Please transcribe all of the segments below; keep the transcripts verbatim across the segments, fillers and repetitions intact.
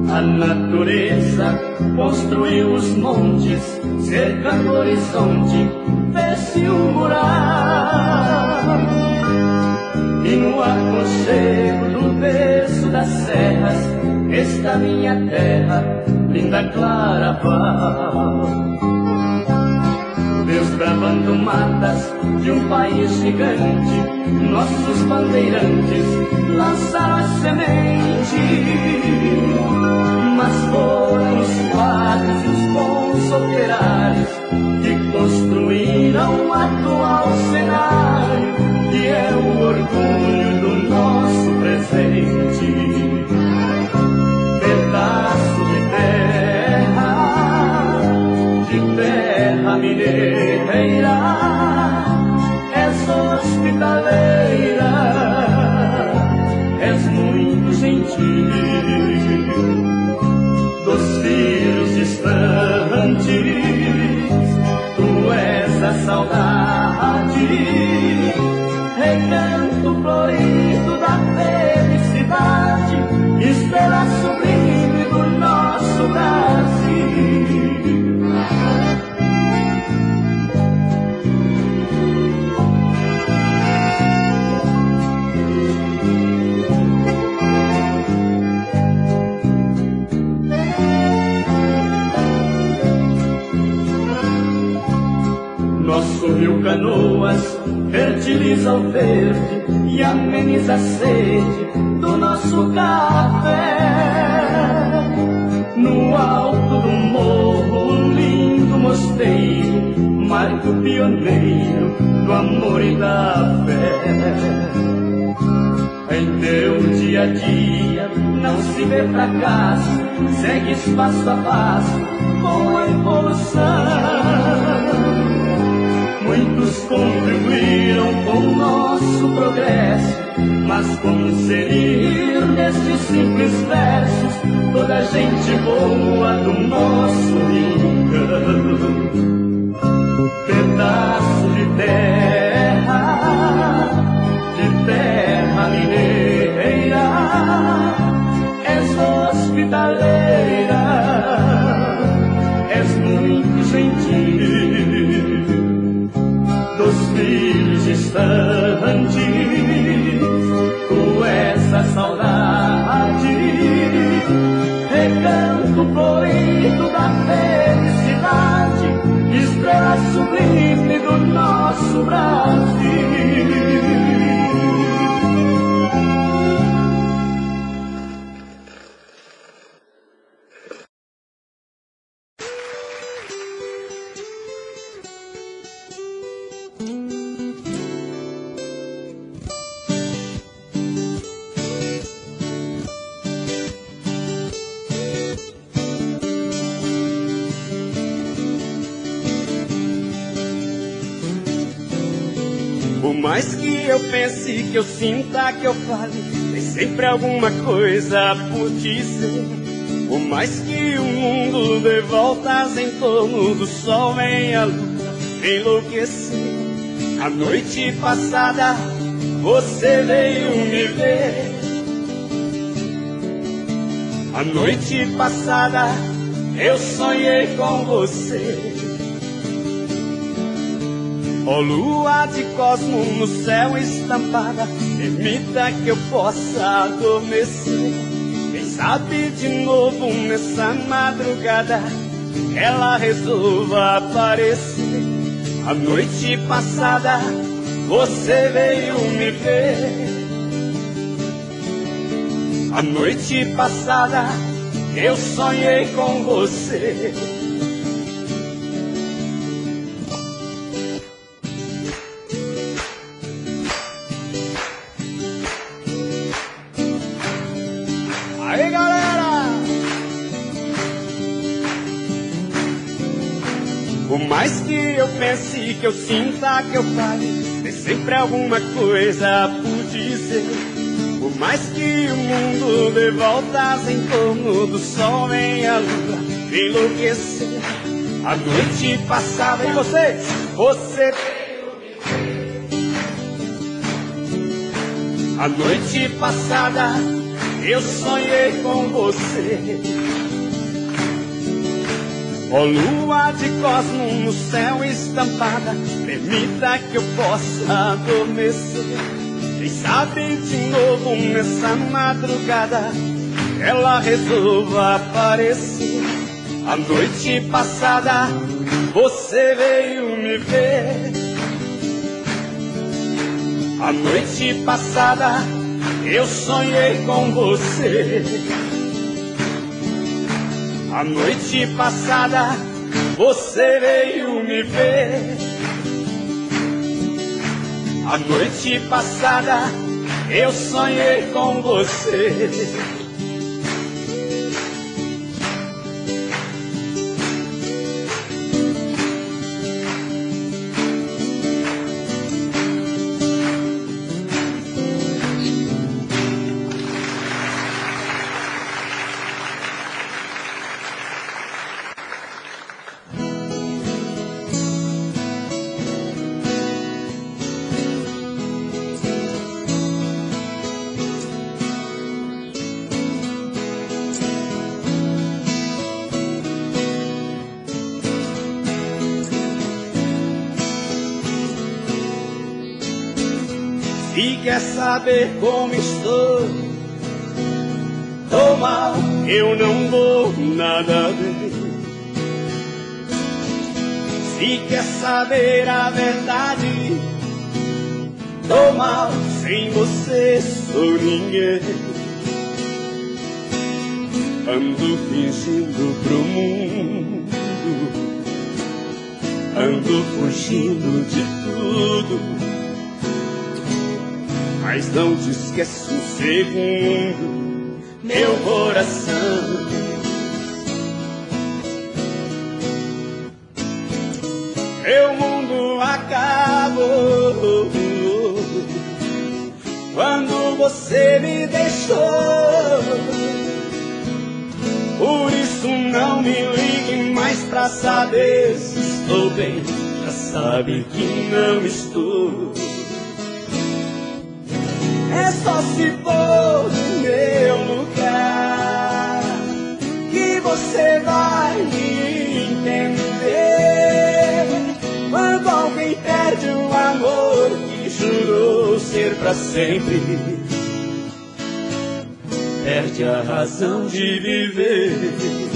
A natureza construiu os montes, cercando o horizonte, fez-se um mural. E no aconchego do berço das serras está minha terra, linda Claraval. Desbravando matas de um país gigante, nossos bandeirantes lançaram a semente. Mas foram os padres e os bons operários que construíram o atual cenário, que é o orgulho do nosso presente. Pedaço de terra, de terra mineira, és hospitaleira, és muito gentil. Dos filhos distantes, tu és a saudade, recanto florido da felicidade, estrela sublime do nosso Brasil. Nosso rio Canoas fertiliza o verde e ameniza a sede do nosso café. No alto do morro, um lindo mosteiro marca o pioneiro do amor e da fé. Em teu dia a dia não se vê fracasso, segues passo a passo com a evolução. Muitos contribuíram com o nosso progresso, mas como inserir nestes simples versos toda a gente boa do nosso rincão? Pedaço de terra, de terra mineira, és hospitaleira, és muito gentil. Dos filhos distantes, tu és a saudade, recanto florido da felicidade, estrela sublime do nosso Brasil. Por mais que eu pense, que eu sinta, que eu fale, tem sempre alguma coisa por dizer. Por mais que o mundo dê voltas em torno do sol, vem a lua enlouquecer. A noite passada você veio me ver. A noite passada eu sonhei com você. Ó lua de cosmo no céu estampada, permita que eu possa adormecer. Quem sabe de novo nessa madrugada ela resolva aparecer. A noite passada você veio me ver. A noite passada eu sonhei com você. Aí, galera! Por mais que eu pense, que eu sinta, que eu fale, tem sempre alguma coisa por dizer. Por mais que o mundo dê voltas em torno do sol, vem a lua enlouquecer. A noite passada, e vocês? Você veio me ver. A noite passada eu sonhei com você. Ó lua de cosmo no céu estampada, permita que eu possa adormecer. Quem sabe de novo nessa madrugada ela resolva aparecer. A noite passada você veio me ver. A noite passada eu sonhei com você. A noite passada você veio me ver. A noite passada eu sonhei com você. E quer saber como estou? Tô mal, eu não vou nada bem. Se quer saber a verdade, tô mal, sem você sou ninguém. Ando fingindo pro mundo, ando fugindo de tudo, mas não te esqueço um segundo, meu coração. Meu mundo acabou quando você me deixou. Por isso não me ligue mais pra saber se estou bem. Já sabe que não estou. É só se for no meu lugar que você vai me entender. Quando alguém perde um amor que jurou ser pra sempre, perde a razão de viver.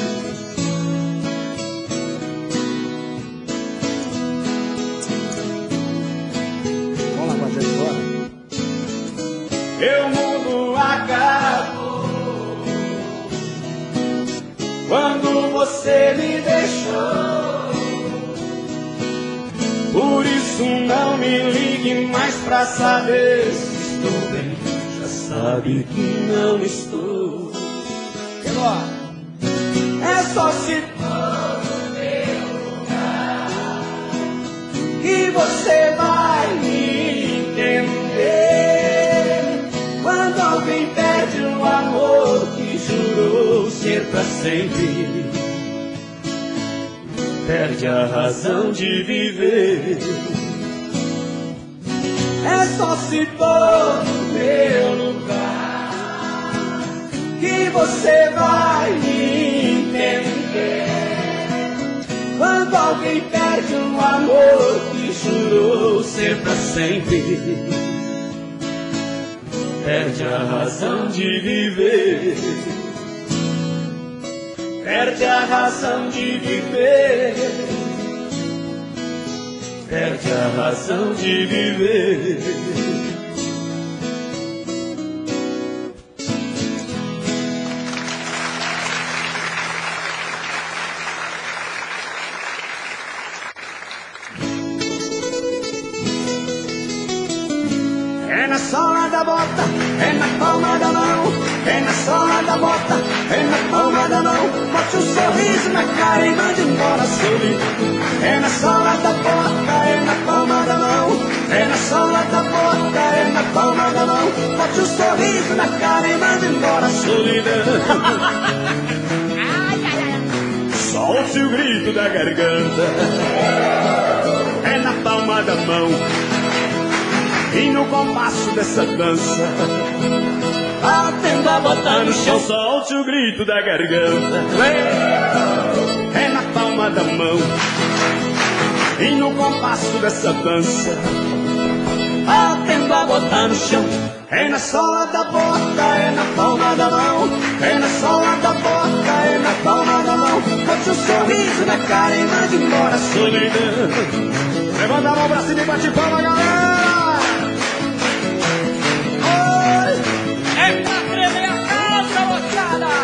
Vamos lá, fazer agora. Meu mundo acabou quando você me deixou. Por isso não me ligue mais pra saber se estou bem. Já sabe que não estou. É só se for no meu lugar que você vai me entender. Quando alguém perde um amor que jurou ser pra sempre, perde a razão de viver. É só se for no meu lugar que você vai me entender. Quando alguém perde um amor que jurou ser pra sempre, perde a razão de viver. Perde a razão de viver. Perde a razão de viver. É na sola da bota, é na palma da mão, é na sola da bota, é na palma da mão. Bote um sorriso na cara e mande embora a solidão. É na sola da bota, é na palma da mão, é na sola da bota, é na palma da mão. Bote um sorriso na cara e mande embora a solidão. Solte o grito da garganta, é na palma da mão. E no compasso dessa dança, batendo a bota botar no chão, solte o grito da garganta. É na palma da mão e no compasso dessa dança. Atento a botar no chão, é na sola da bota, é na palma da mão. É na sola da bota, é na palma da mão. Bote um sorriso na cara e mande embora a solidão. Levanta a mão pra cima e bate palma, galera. Oi. É pra tremer a casa, moçada.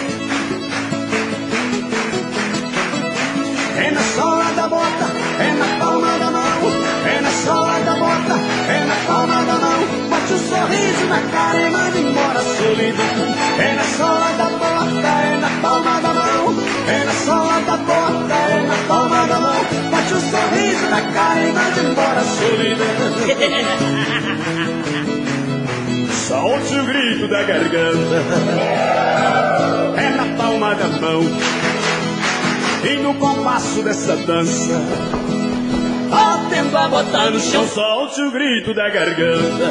É na sola da bota, é na palma da mão. É na sola da bota, é na palma da mão. Bote um sorriso na cara e manda embora a solidão. É na sola da bota, é na palma da mão. É na sola da bota, é na palma da mão. Bote um sorriso na cara e manda embora a solidão. Solte o grito da garganta. É na palma da mão e no compasso dessa dança. Atento a botar no chão, solte o grito da garganta.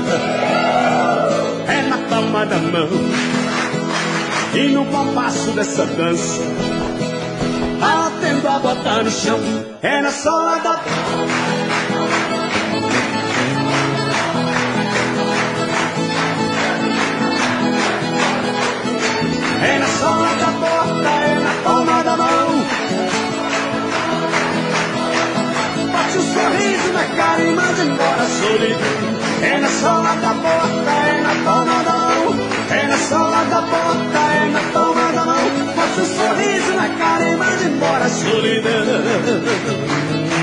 É na palma da mão e no compasso dessa dança. Atento a botar no chão, é na sola da... É na sola da bota, é na palma da mão. Bote um sorriso na cara e manda embora a solidão. É na sola da bota, é na palma da mão. É na sola da bota, é na palma da mão. Bote um sorriso na cara e manda embora a solidão.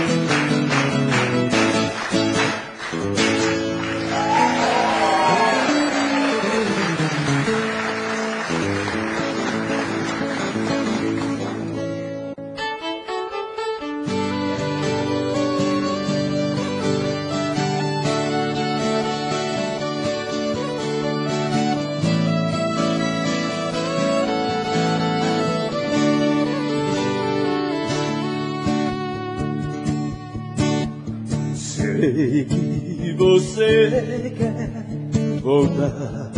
Sei que você quer voltar.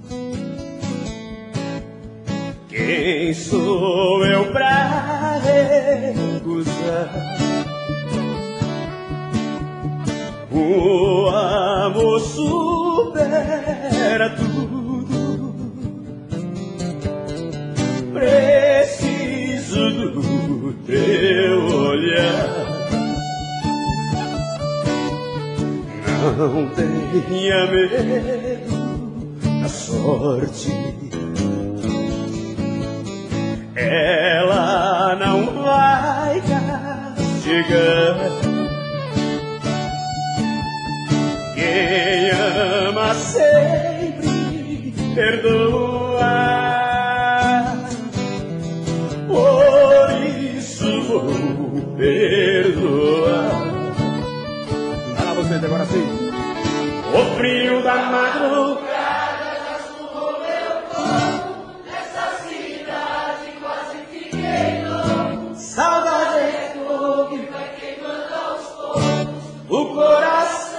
Quem sou eu pra recusar? O amor supera tudo. Preciso do teu olhar. Não tenha medo da sorte, ela não vai castigar. Quem ama sempre perdoa. Por isso vou perdoar. Agora sim. O frio da madrugada já sugou meu corpo. Nessa cidade quase fiquei louco. Saudade é fogo que vai queimando aos poucos o coração.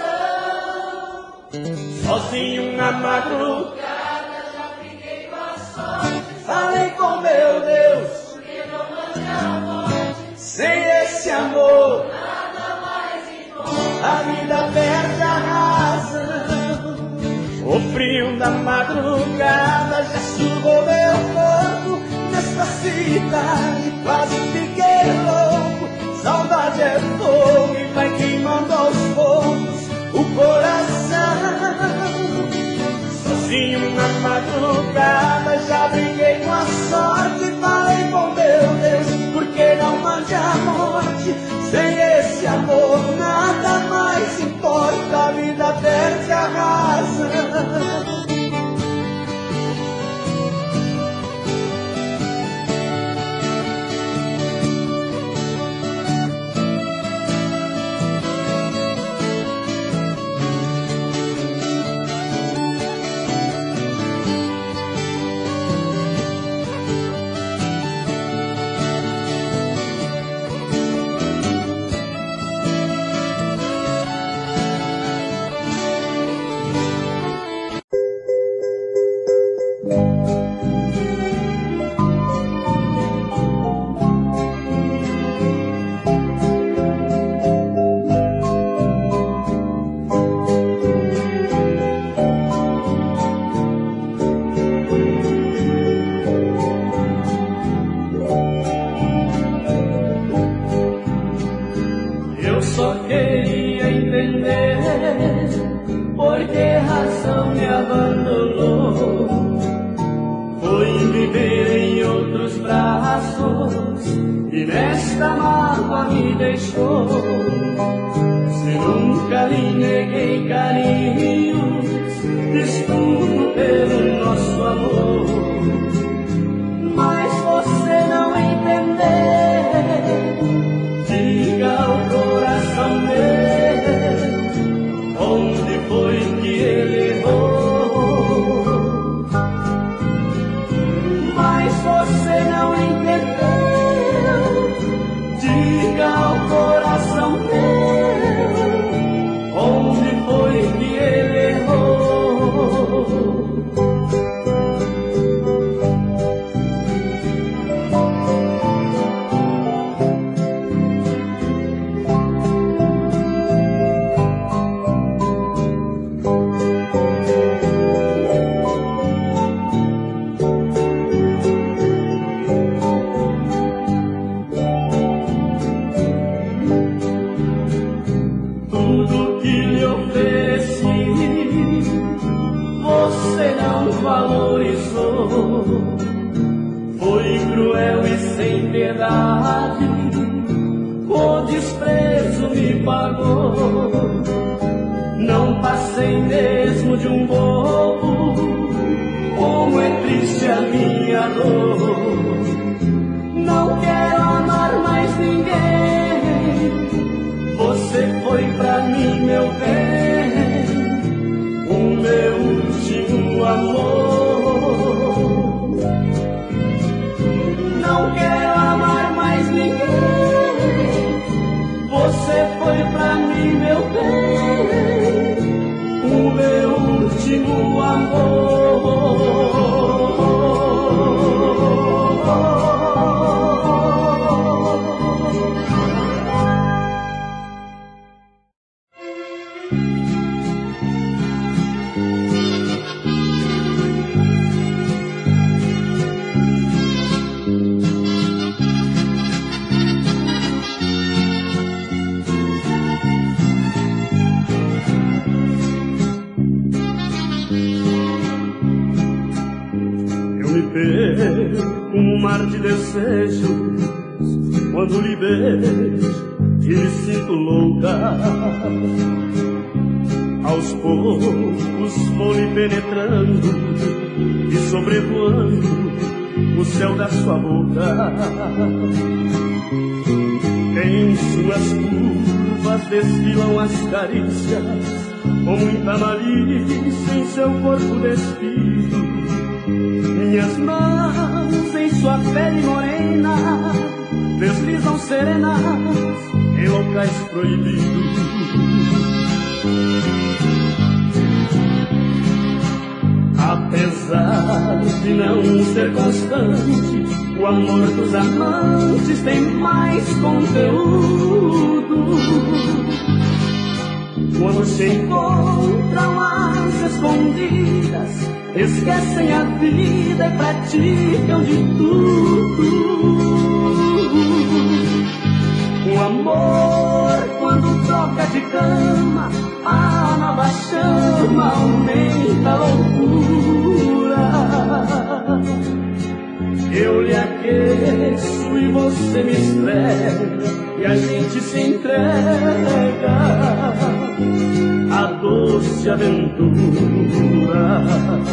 Sozinho na madrugada já fiquei com a sorte. Falei com meu Deus, porque não manda a morte. Sem esse amor a vida perde a razão. O frio da madrugada já sugou meu corpo. Nesta cidade quase fiquei louco. Saudade é fogo e vai queimando aos poucos o coração. Sozinho na madrugada já briguei com a sorte. Falei com meu Deus, porque não mande a morte. Sem esse amor nada mais importa, a vida perde a razão. Um mar de desejos, quando lhe beijo e me sinto louca. Aos poucos vou lhe penetrando e sobrevoando o céu da sua boca. Em suas curvas desfilam as carícias, com muita malícia em seu corpo despido. Minhas mãos em sua pele morena deslizam serenas em locais proibidos. Apesar de não ser constante, o amor dos amantes tem mais conteúdo. Quando se encontram às escondidas, esquecem a vida e praticam de tudo. O amor, quando troca de cama, a nova chama aumenta a loucura. Eu lhe aqueço e você me estrega, e a gente se entrega à doce aventura.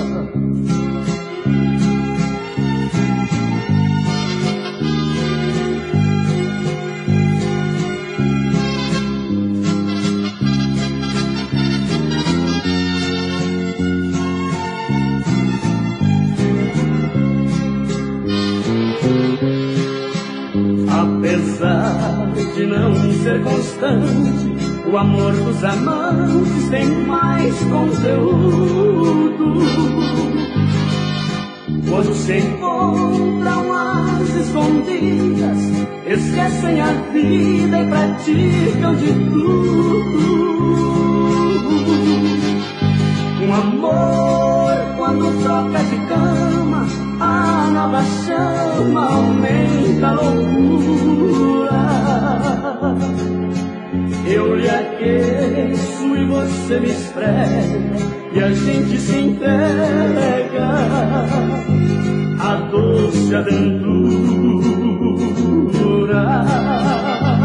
Apesar de não ser constante, o amor dos amantes tem mais conteúdo. quando se encontram às escondidas, esquecem a vida e praticam de tudo. Um amor quando troca de cama, a nova chama aumenta a loucura. Eu lhe aqueço e você me esfrega, e a gente se entrega à doce aventura.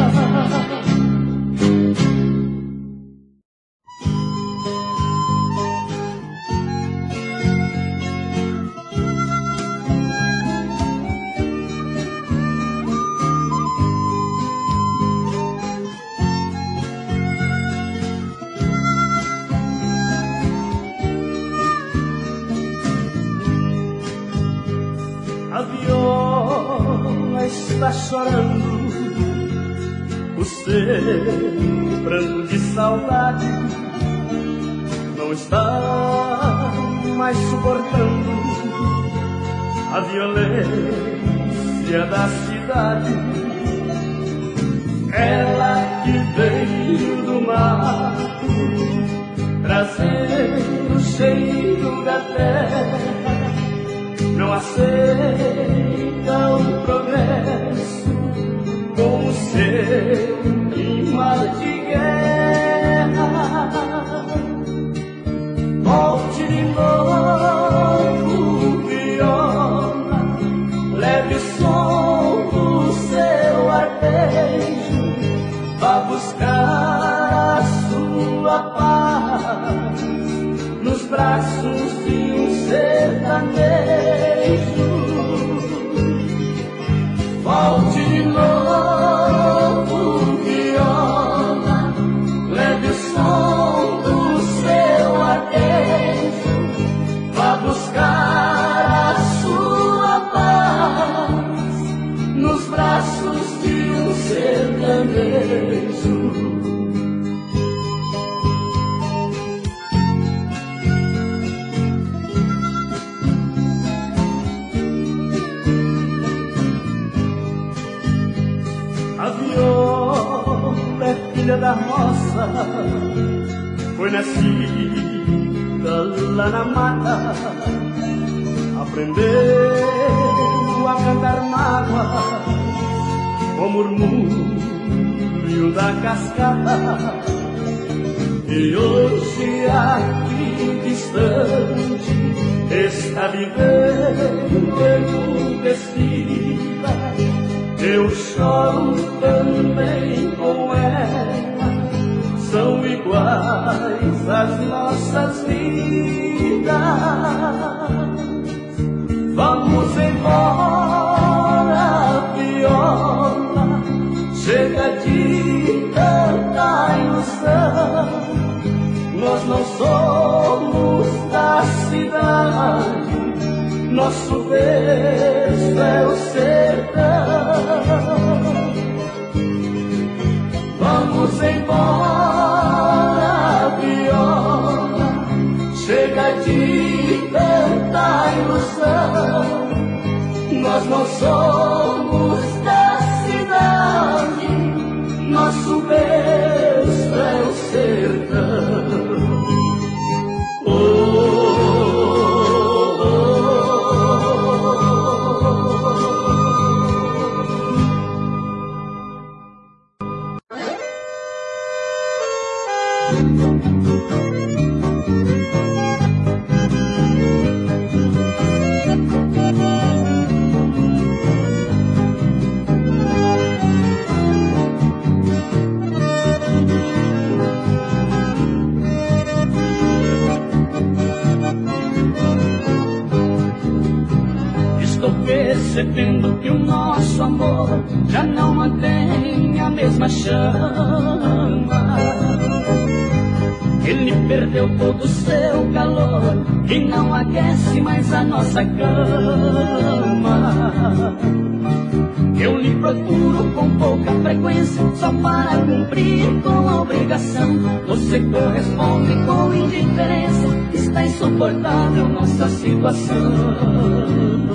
Está chorando o seu pranto de saudade, não está mais suportando a violência da cidade. Ela que veio do mato, trazendo o cheiro da terra, não aceita o progresso com o seu clima de guerra. Volte de novo, viola, leve o som do seu arpejo, vá buscar a sua paz nos braços de um sertanejo. Volte de novo, viola, leve o som do seu arpejo, vá buscar a sua paz nos braços de um sertanejo. Filha da roça, foi nascida lá na mata, aprendeu a cantar mágoa com o murmúrio da cascata. E hoje aqui distante está vivendo emudecida. Eu choro também com ela, são iguais as nossas vidas. Vamos embora, viola, chega de tanta ilusão. Nós não somos da cidade, nosso berço é o sertão. Vamos embora, viola, chega de tanta ilusão. Nós não somos da cidade, nosso berço é o sertão. Oh, percebendo que o nosso amor já não mantém a mesma chama. Ele perdeu todo o seu calor e não aquece mais a nossa cama. Eu lhe procuro com pouca frequência, só para cumprir com a obrigação. Você corresponde com indiferença, está insuportável nossa situação.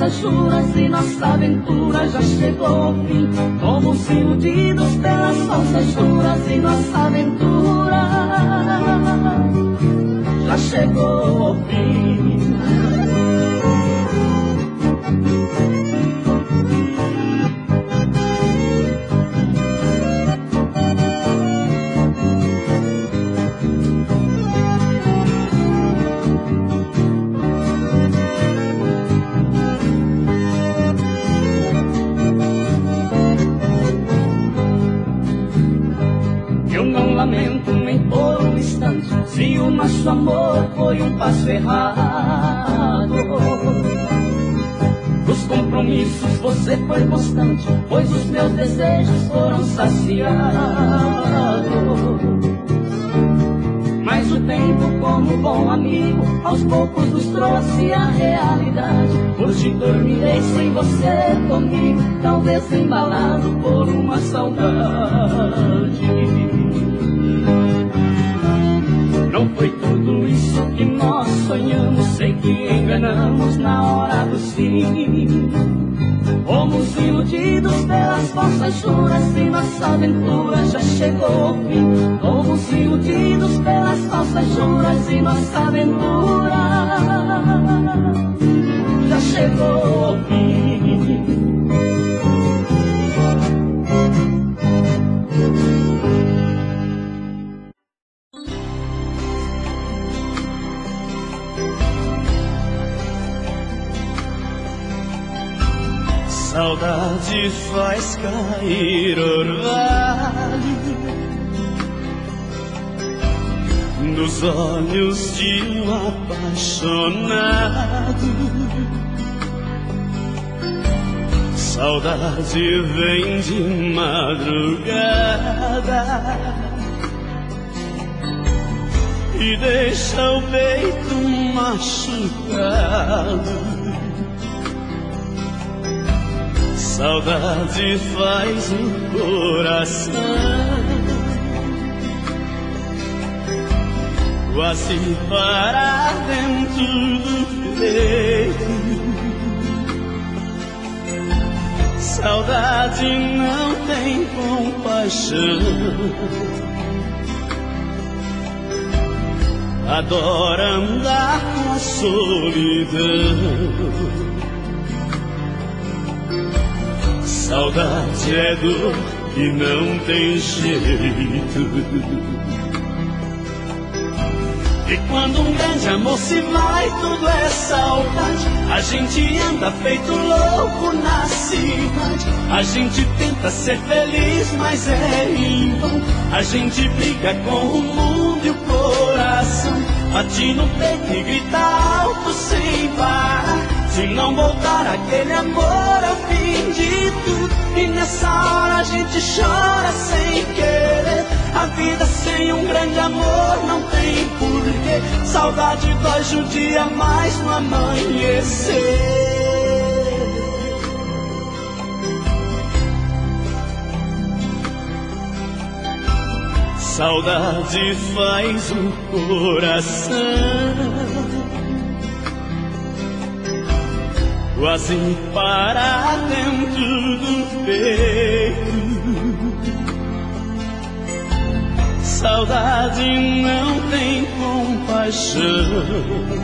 falsas juras e nossa aventura já chegou ao fim. Fomos iludidos pelas falsas juras e nossa aventura já chegou ao fim. Lamento nem por um instante se o nosso amor foi um passo errado. Nos compromissos você foi constante, pois os meus desejos foram saciados. Mas o tempo, como bom amigo, aos poucos nos trouxe a realidade. Hoje dormirei sem você comigo, talvez embalado por uma saudade. Não foi tudo isso que nós sonhamos, sei que enganamos na hora do sim. Fomos iludidos pelas falsas juras e nossa aventura já chegou ao fim. Fomos iludidos pelas falsas juras e nossa aventura já chegou ao fim. Saudade faz cair orvalho nos olhos de um apaixonado. Saudade vem de madrugada e deixa o peito machucado. Saudade faz o coração quase parar dentro do peito. Saudade não tem compaixão, adora andar com a solidão. Saudade é dor e não tem jeito. E quando um grande amor se vai, tudo é saudade. A gente anda feito louco na cidade. A gente tenta ser feliz, mas é em vão. A gente briga com o mundo e o coração bate no peito e grita alto sem parar. Se não voltar aquele amor é o fim de tudo. E nessa hora a gente chora sem querer. A vida sem um grande amor não tem porquê. Saudade dói judia mais no amanhecer. Saudade faz o coração quase parar dentro do peito. Saudade não tem compaixão,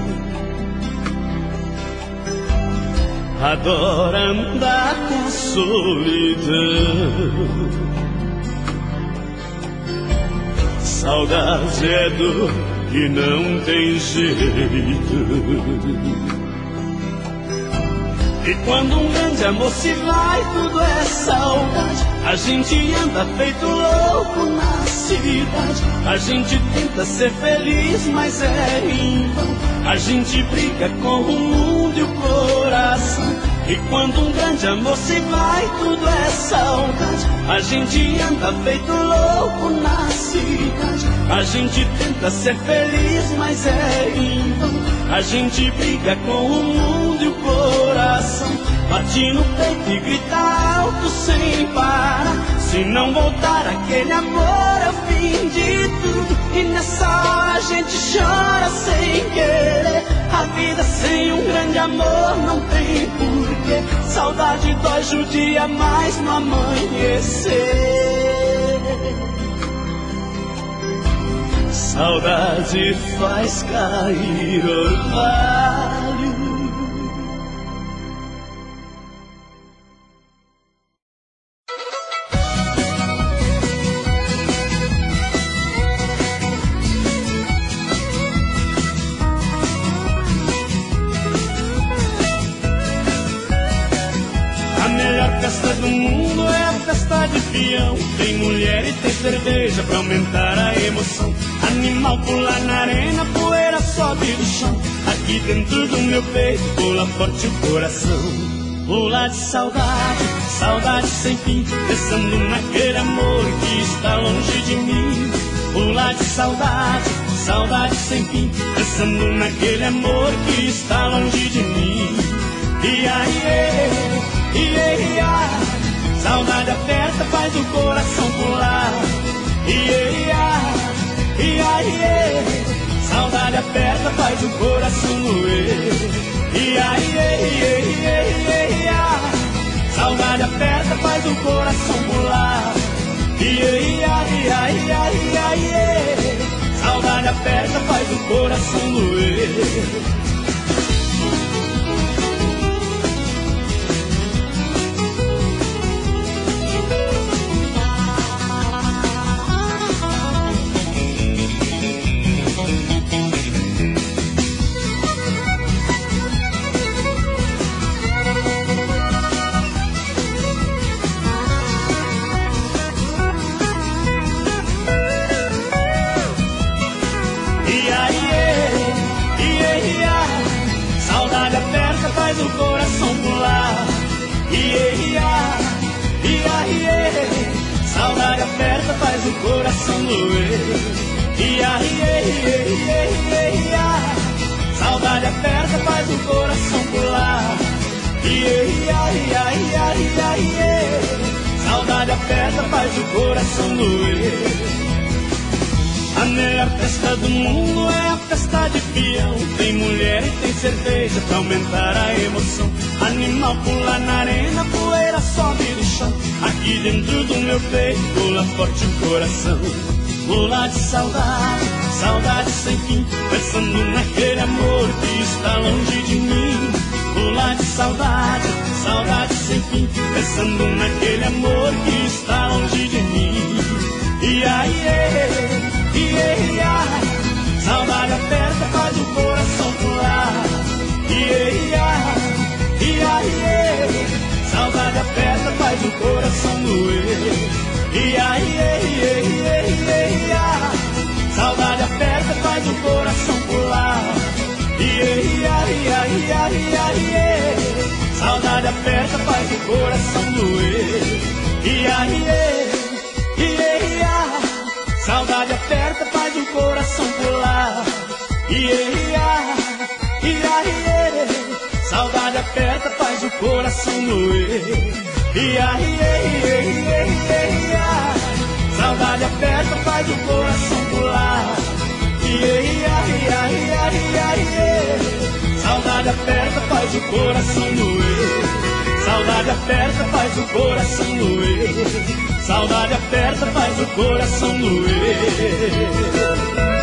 adora andar com a solidão. Saudade é dor que não tem jeito. E quando um grande amor se vai, tudo é saudade. A gente anda feito louco na cidade. A gente tenta ser feliz, mas é em vão. A gente briga com o mundo e o coração. E quando um grande amor se vai, tudo é saudade. A gente anda feito louco na cidade. A gente tenta ser feliz, mas é em vão. A gente briga com o mundo e o coração bate no peito e grita alto sem parar. Se Se não voltar aquele amor é o fim de tudo, e nessa hora a gente chora sem querer. A vida sem um grande amor não tem porquê. Saudade dói, judia mais no amanhecer. Saudade faz cair orvalho. A festa do mundo é a festa de peão. Tem mulher e tem cerveja pra aumentar a emoção. Animal pula na arena, poeira sobe do chão. Aqui dentro do meu peito pula forte o coração. Pula de saudade, saudade sem fim, pensando naquele amor que está longe de mim. Pula de saudade, saudade sem fim, pensando naquele amor que está longe de mim. E aí, Iê, iê, saudade aperta, faz o coração pular. Iê, iê, iê, iê, saudade aperta, faz o coração doer. Iê, iê, iê, iê, iê, saudade aperta, faz o coração pular. Iê, iê, iê, iê, iê, saudade aperta, faz o coração doer. Faz o coração pular. Iê, iê, iê, iê, saudade aperta, faz o coração doer. Iê, iê, iê, iê, iê, saudade aperta, faz o coração pular. Iê, iê, iê, iê, iê, saudade aperta, faz o coração doer. A melhor festa do mundo é a festa de peão. Tem mulher e tem cerveja pra aumentar a emoção. Animal pula na arena, poeira sobe do chão. Aqui dentro do meu peito pula forte o coração. Pula de saudade, saudade sem fim, pensando naquele amor que está longe de mim. Pula de saudade, saudade sem fim, pensando naquele amor que está longe de mim. E aí, iê, iê, saudade aperta, faz o coração pular. Iê, iê, iê, iê, saudade aperta, faz o coração doer. Iê, iê, iê, iê, iê, saudade aperta, faz o coração pular. Iê, iê, iê, iê, iê, saudade aperta, faz o coração doer. Iê, iê, iê, iê, saudade aperta, faz o coração pular. Iê, iê, iê, iê, saudade aperta, faz o coração doer. Iê, iê, iê, iê, iê, saudade aperta, faz o coração pular. Iê, iê, iê, iê, iê, saudade aperta, faz o coração doer. Saudade aperta, faz o coração doer. Saudade aperta, faz o coração doer.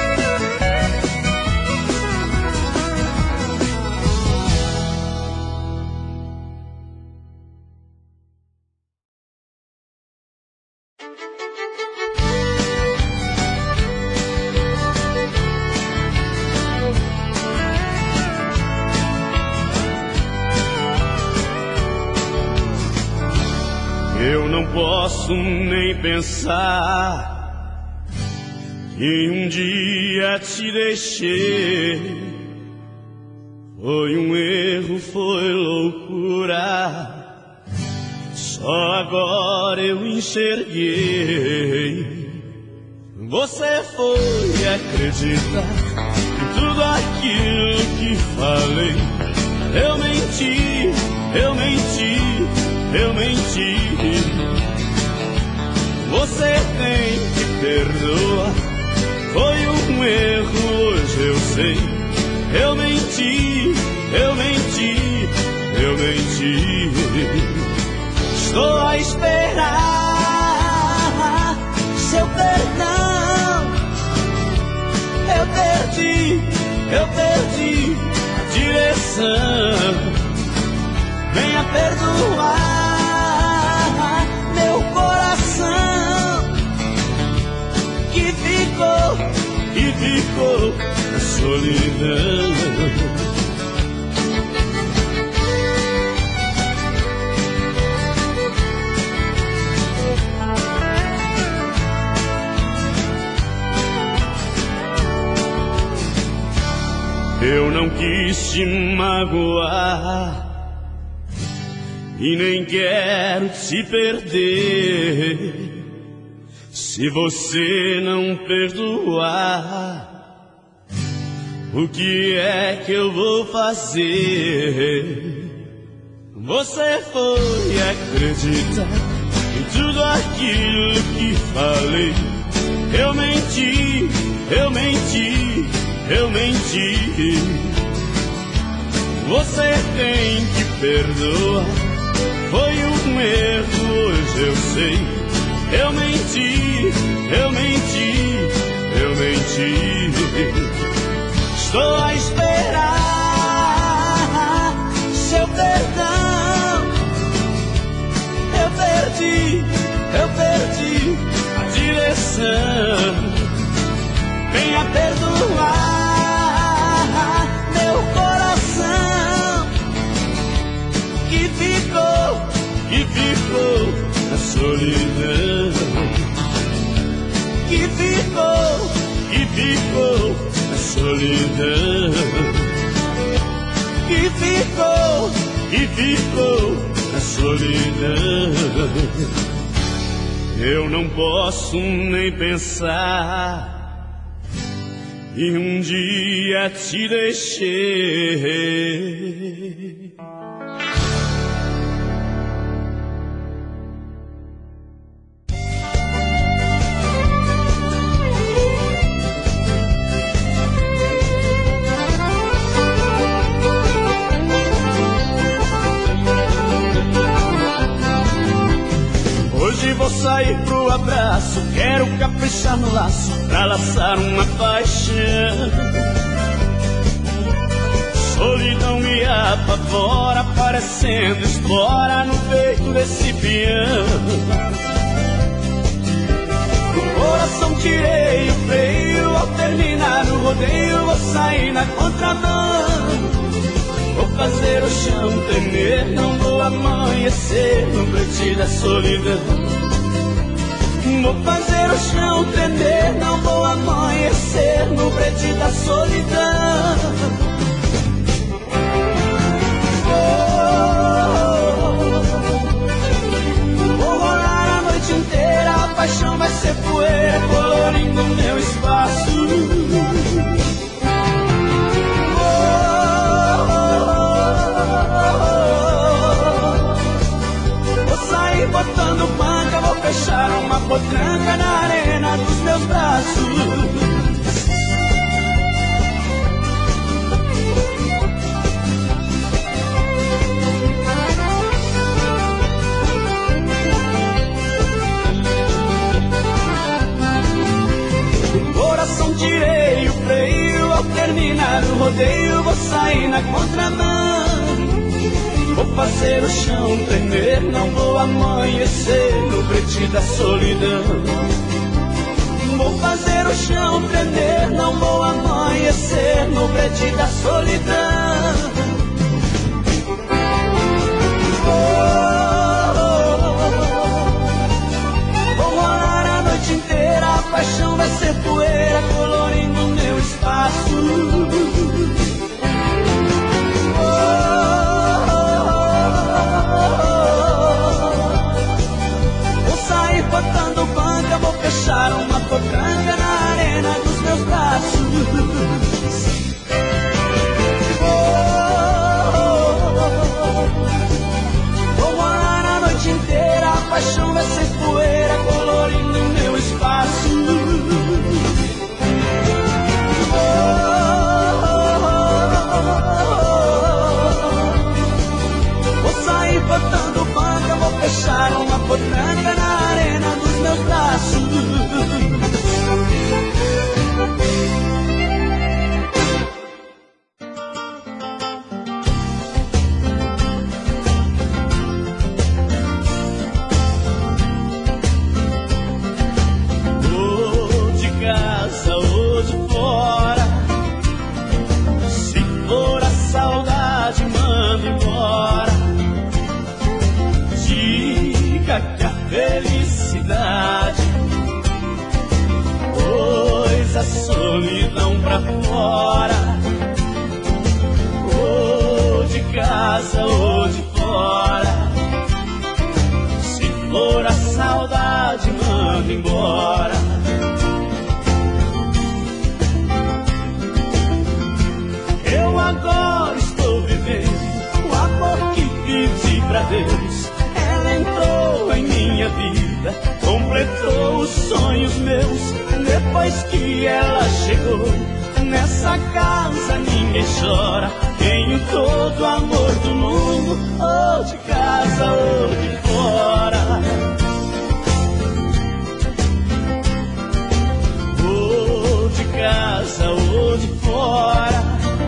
Eu não posso nem pensar que um dia te deixei. Foi um erro, foi loucura. Só agora eu enxerguei. Você foi acreditar em tudo aquilo que falei. Eu menti, eu menti, eu menti. você tem que perdoar. Foi um erro, hoje eu sei. Eu menti, eu menti, eu menti. Estou a esperar seu perdão. Eu perdi, eu perdi a direção. Venha perdoar meu coração que ficou, que ficou na solidão. Eu não quis te magoar e nem quero te perder. Se você não perdoar, o que é que eu vou fazer? Você foi acreditar em tudo aquilo que falei. Eu menti, eu menti, eu menti. Você tem que perdoar. Foi um erro, hoje eu sei. Eu menti, eu menti, eu menti. Estou a esperar seu perdão. Eu perdi, eu perdi a direção. Venha perdoar meu coração que ficou, que ficou na solidão. Que ficou, que ficou na solidão. Que ficou, que ficou na solidão. Eu não posso nem pensar e um dia te deixei. Hoje vou sair pro abraço, quero caprichar no laço pra laçar uma paixão. Solidão me apavora, parecendo espora no peito desse peão. Do coração tirei o freio, ao terminar o rodeio vou sair na contramão. Vou fazer o chão tremer, não vou amanhecer no brete da solidão. Vou fazer o chão tremer, não vou amanhecer no brete da solidão. Vou rolar a noite inteira, a paixão vai ser poeira, colorindo meu espaço. Botando banca, vou fechar uma potranca na arena dos meus braços. Do coração tirei o freio, ao terminar o rodeio vou sair na contramão. Vou fazer o chão tremer, não vou amanhecer no brete da solidão. Vou fazer o chão tremer, não vou amanhecer no brete da solidão. Vou rolar a noite inteira, a paixão vai ser poeira, colorindo meu espaço. Botando banca, vou fechar uma potranca na arena dos meus braços. Oh, oh, oh, oh. Vou rolar a noite inteira, a paixão vai ser poeira, colorindo botânica na arena dos meus braços. Felicidade, pois a solidão pra fora, ou de casa ou de fora. Se for a saudade, manda embora. Eu agora estou vivendo o amor que pedi pra Deus. Ela entrou em minha vida, completou os sonhos meus. Depois que ela chegou, nessa casa ninguém chora. Tenho todo o amor do mundo, ou de casa ou de fora. Ou de casa ou de fora.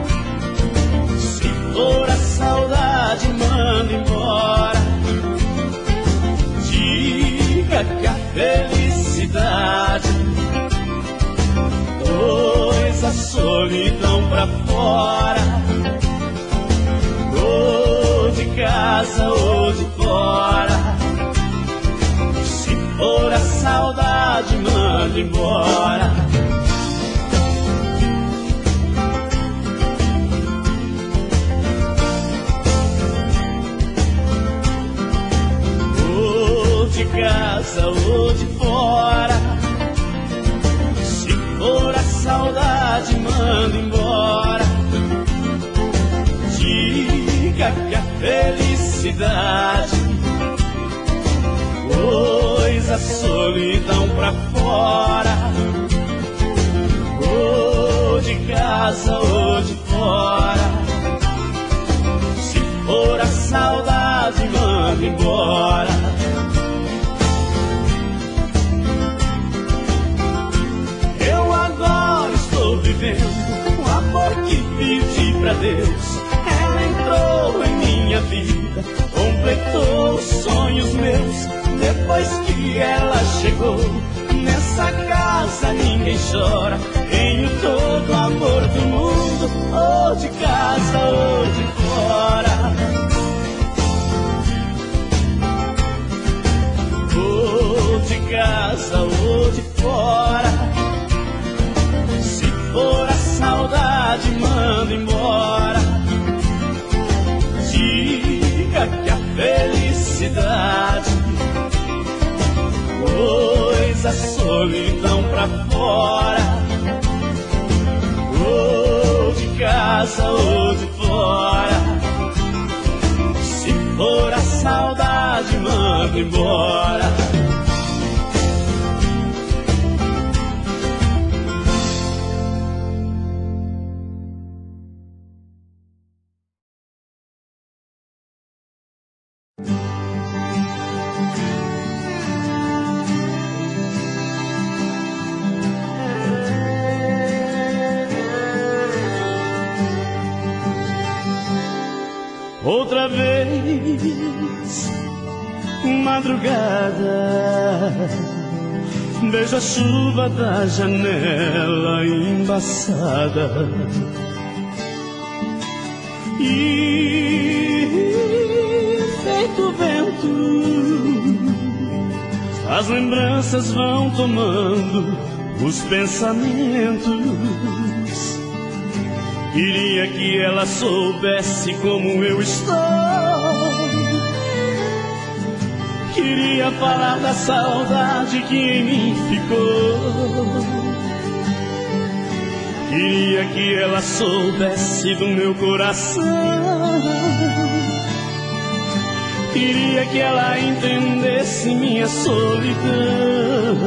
Se for a saudade, manda embora. Que a felicidade, pois a solidão pra fora, ou de casa ou de fora. Se for a saudade, manda embora. De casa ou de fora. Se for a saudade, manda embora. Diga que a felicidade, pois a solidão pra fora, ou de casa ou de fora. Se for a saudade, manda embora. Vivendo o amor que pedi pra Deus. Ela entrou em minha vida, completou os sonhos meus. Depois que ela chegou, nessa casa ninguém chora. Tenho todo o amor do mundo, ou de casa ou de fora. Ou de casa ou de fora. For a saudade, manda embora. Diga que a felicidade, pois a solidão pra fora, ou de casa ou de fora. Se for a saudade, manda embora. Outra vez, madrugada, vejo a chuva da janela embaçada e feito vento, as lembranças vão tomando os pensamentos. Queria que ela soubesse como eu estou. Queria falar da saudade que em mim ficou. Queria que ela soubesse do meu coração. Queria que ela entendesse minha solidão.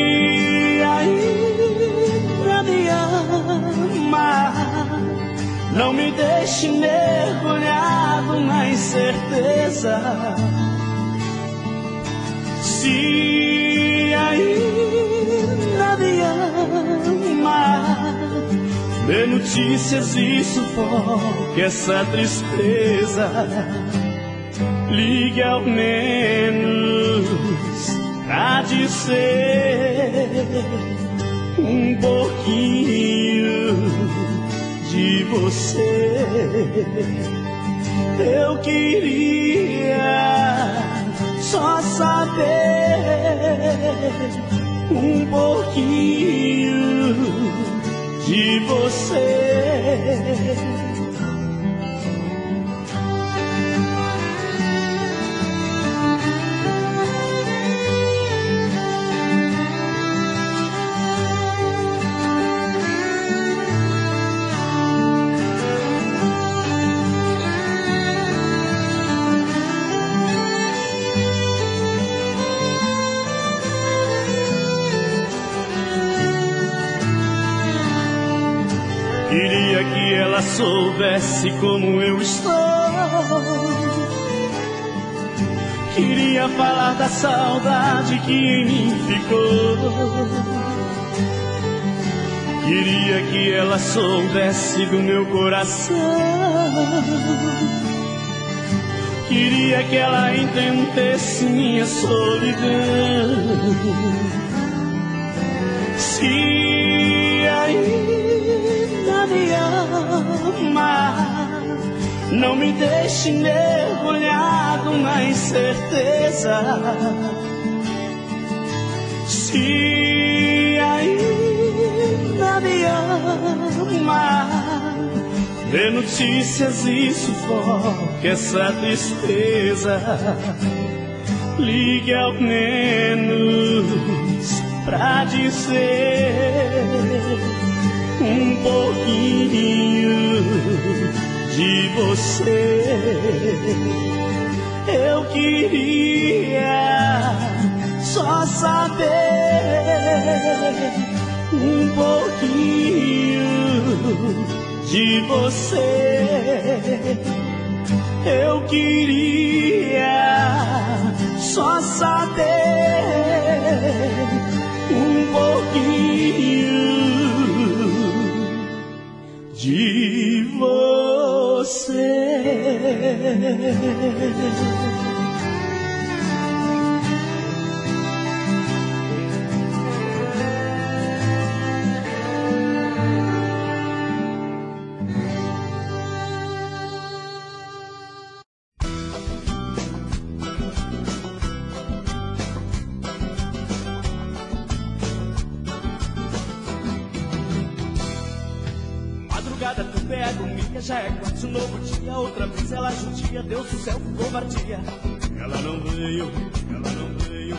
Se ainda me ama, não me deixe mergulhado na incerteza. Se ainda me ama, dê notícias e sufoque essa tristeza. Ligue ao menos pra dizer um pouquinho de você. Eu queria só saber um pouquinho de você. Queria que ela soubesse como eu estou. Queria falar da saudade que em mim ficou. Queria que ela soubesse do meu coração. Queria que ela entendesse minha solidão. Se ainda me ama, não me deixe mergulhado na incerteza. Se ainda me ama, dê notícias e sufoque essa tristeza. Ligue ao menos pra dizer um pouquinho de você. Eu queria só saber um pouquinho de você. Eu queria só saber um pouquinho de você. Já é quase um novo dia, outra vez ela judia, Deus do céu, que covardia. Ela não veio, ela não veio.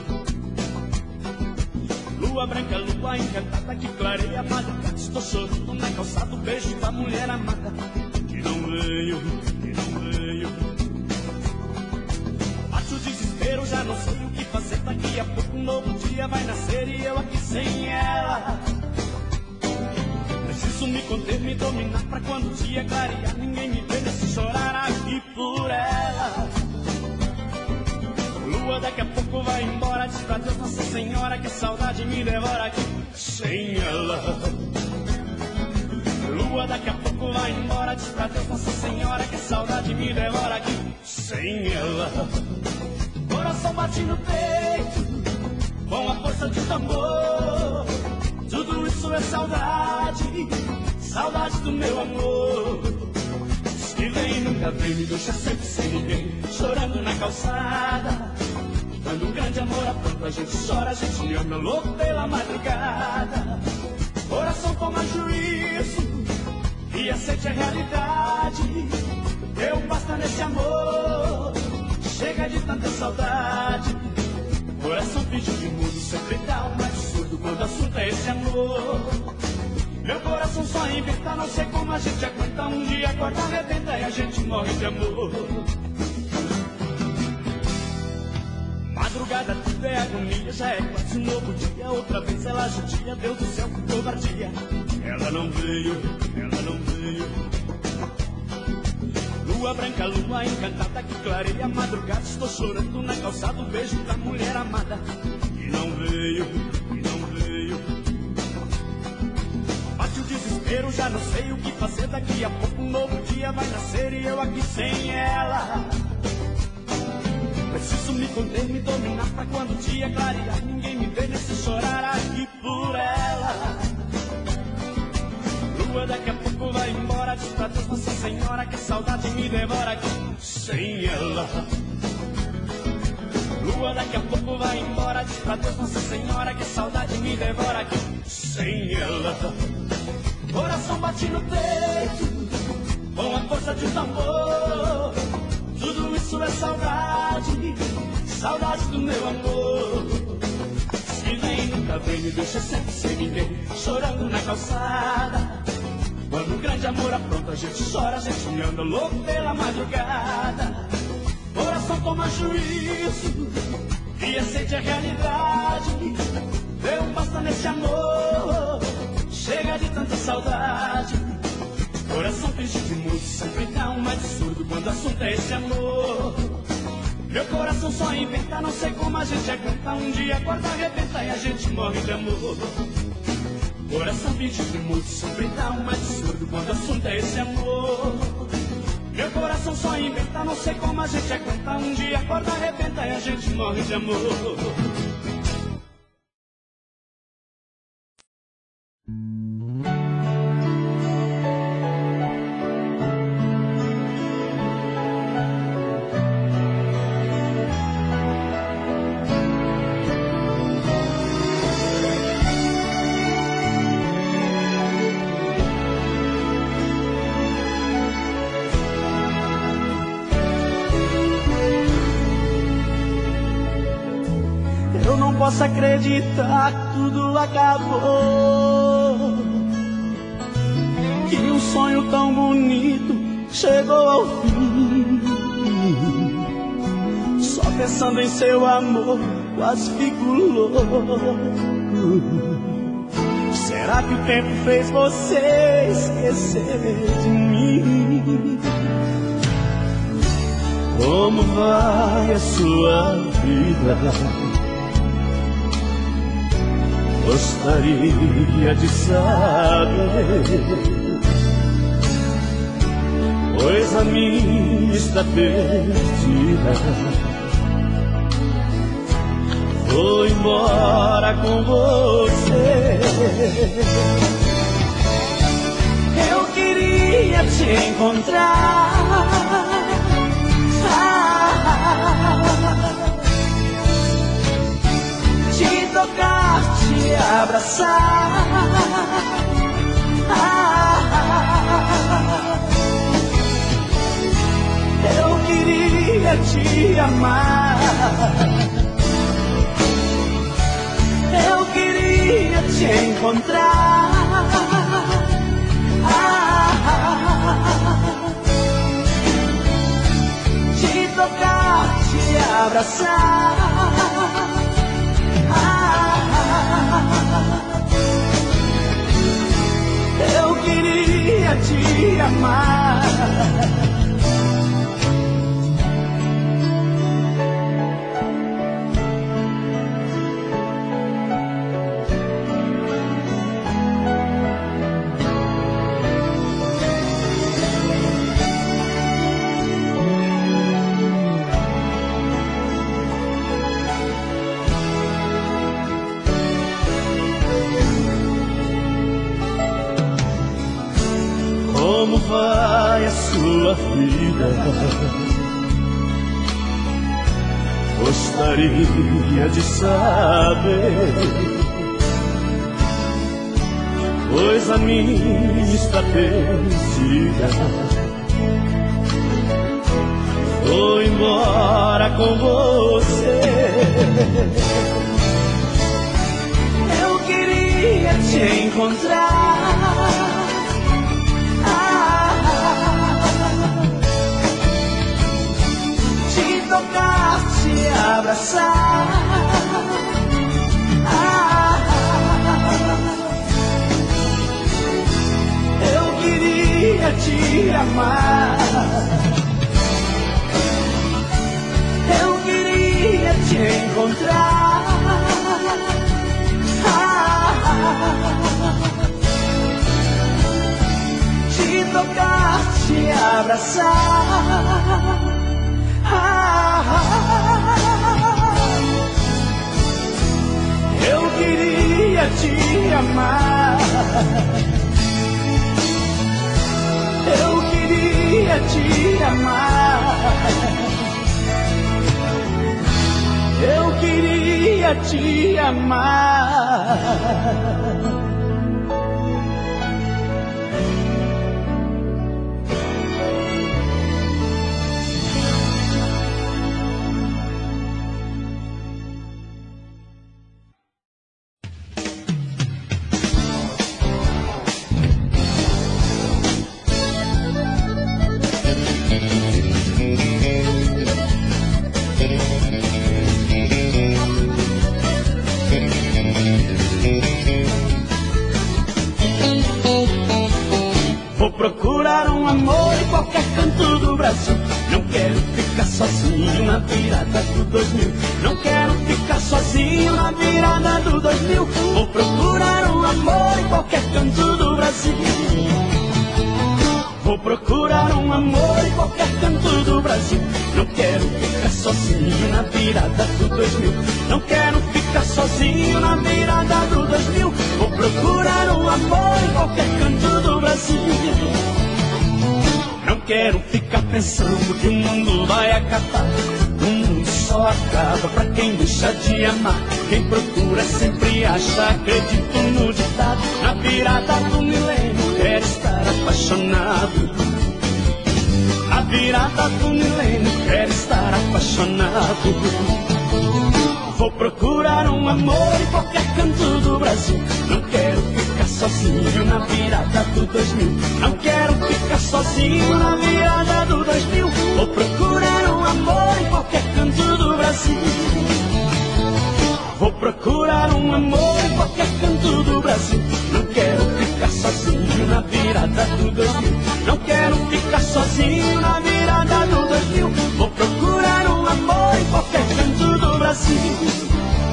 Lua branca, lua encantada que clareia a madrugada. Estou chorando na calçada, o beijo da mulher amada que não veio, que não veio. Bate o desespero, já não sei o que fazer. Daqui a pouco um novo dia vai nascer e eu aqui sem ela. Preciso me conter, me dominar, pra quando o dia clarear ninguém me vê nesse chorar aqui por ela. Lua daqui a pouco vai embora, diz pra Deus Nossa Senhora que a saudade me devora aqui sem ela. Lua daqui a pouco vai embora, diz pra Deus Nossa Senhora que a saudade me devora aqui sem ela. Coração bate no peito com a força de um tambor. Tudo isso é saudade, saudade do meu amor. Diz que vem e nunca vem, me deixa sempre sem ninguém, chorando na calçada. Dando um grande amor a pronto, a gente chora, a gente ama, louco pela madrugada. Coração toma juízo e aceite a realidade. Eu basta nesse amor, chega de tanta saudade. Coração finge de mundo, sempre dá um absurdo quando o assunto é esse amor. Meu coração só inventa, não sei como a gente aguenta. Um dia acorda, arrebenta e a gente morre de amor. Madrugada tudo é agonia, já é quase um novo dia. Outra vez ela judia, Deus do céu, que covardia. Ela não veio, ela não veio. Lua branca, lua encantada que clareia a madrugada. Estou chorando na calçada, o beijo da mulher amada que não veio, que não veio. Bate o desespero, já não sei o que fazer. Daqui a pouco um novo dia vai nascer e eu aqui sem ela. Preciso me conter, me dominar pra quando o dia clarear ninguém me vê nesse chorar aqui por ela. Lua daqui a pouco vai embora, diz pra Deus Nossa Senhora que a saudade me devora aqui sem ela. Lua daqui a pouco vai embora, diz pra Deus Nossa Senhora que a saudade me devora aqui sem ela. Coração bate no peito com a força de um tambor. Tudo isso é saudade, saudade do meu amor. Se vem, nunca vem, me deixa sempre sem me ver, chorando na calçada. Quando um grande amor apronta, a gente chora, a gente anda louco pela madrugada. Coração toma juízo e aceite a realidade. Dê um basta nesse amor, chega de tanta saudade. Coração finge de muito, sempre dá um mais surdo quando o assunto é esse amor. Meu coração só inventa, não sei como a gente aguenta. Um dia acorda, arrebenta e a gente morre de amor. Coração finge de muito, sempre dá um mais surdo quando o assunto é esse amor. Meu coração só inventa, não sei como a gente aguenta. Um dia acorda, arrebenta e a gente morre de amor. Posso acreditar que tudo acabou, que um sonho tão bonito chegou ao fim. Só pensando em seu amor quase fico louco. Será que o tempo fez você esquecer de mim? Como vai a sua vida? Gostaria de saber, pois a minha está perdida. Vou embora com você. Eu queria te encontrar, te tocar, te abraçar, eu queria te amar, eu queria te encontrar, te tocar, te abraçar, eu queria te amar. Como vai a sua vida? Gostaria de saber, pois a minha está perdida. Vou embora com você. Eu queria te encontrar, tocar, te abraçar, eu queria te amar. reencontrar, te tocar, te abraçar. Eu queria te amar, eu queria te amar, eu queria te amar. Vou procurar um amor em qualquer canto do Brasil. Não quero ficar sozinho na virada do dois mil. Não quero ficar sozinho na virada do dois mil. Vou procurar um amor em qualquer canto do Brasil. Vou procurar um amor em qualquer canto do Brasil. Não quero ficar sozinho na virada do dois mil. Não quero ficar sozinho na virada do dois mil. Vou procurar um amor em qualquer canto do Brasil. Não quero ficar pensando que o mundo vai acabar. O mundo só acaba pra quem deixa de amar. Quem procura sempre acha, acredito no ditado. Na virada do milênio quero estar apaixonado. Na virada do milênio quero estar apaixonado. Vou procurar um amor em qualquer canto do Brasil. Não quero ficar sozinho na virada do dois mil. Não quero ficar sozinho na virada do dois mil. Vou procurar um amor em qualquer canto do Brasil. Vou procurar um amor em qualquer canto do Brasil. Não quero ficar sozinho na virada do dois mil. Não quero ficar sozinho na virada do dois mil. Vou procurar um amor em qualquer canto do Brasil.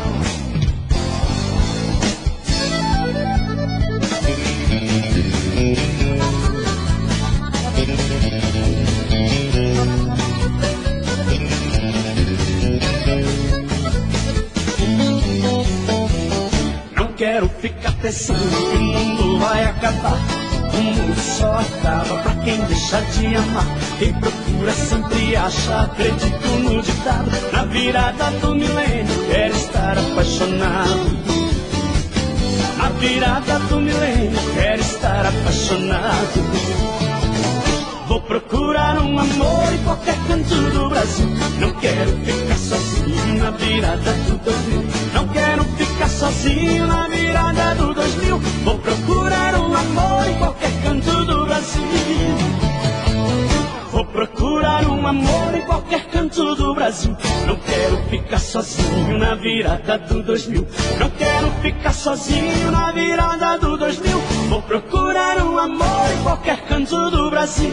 Não quero ficar pensando que o mundo vai acabar. O mundo só acaba pra quem deixa de amar. Quem procura sempre acha, acredito no ditado. Na virada do milênio quero estar apaixonado. Na virada do milênio quero estar apaixonado. Vou procurar um amor em qualquer canto do Brasil. Não quero ficar sozinho na virada do dois mil. Não quero ficar sozinho na virada do dois mil. Vou procurar um amor em qualquer canto do Brasil. Vou procurar um amor em qualquer canto do Brasil. Não quero ficar sozinho na virada do dois mil. Não quero ficar sozinho na virada do dois mil. Vou procurar um amor em qualquer canto do Brasil.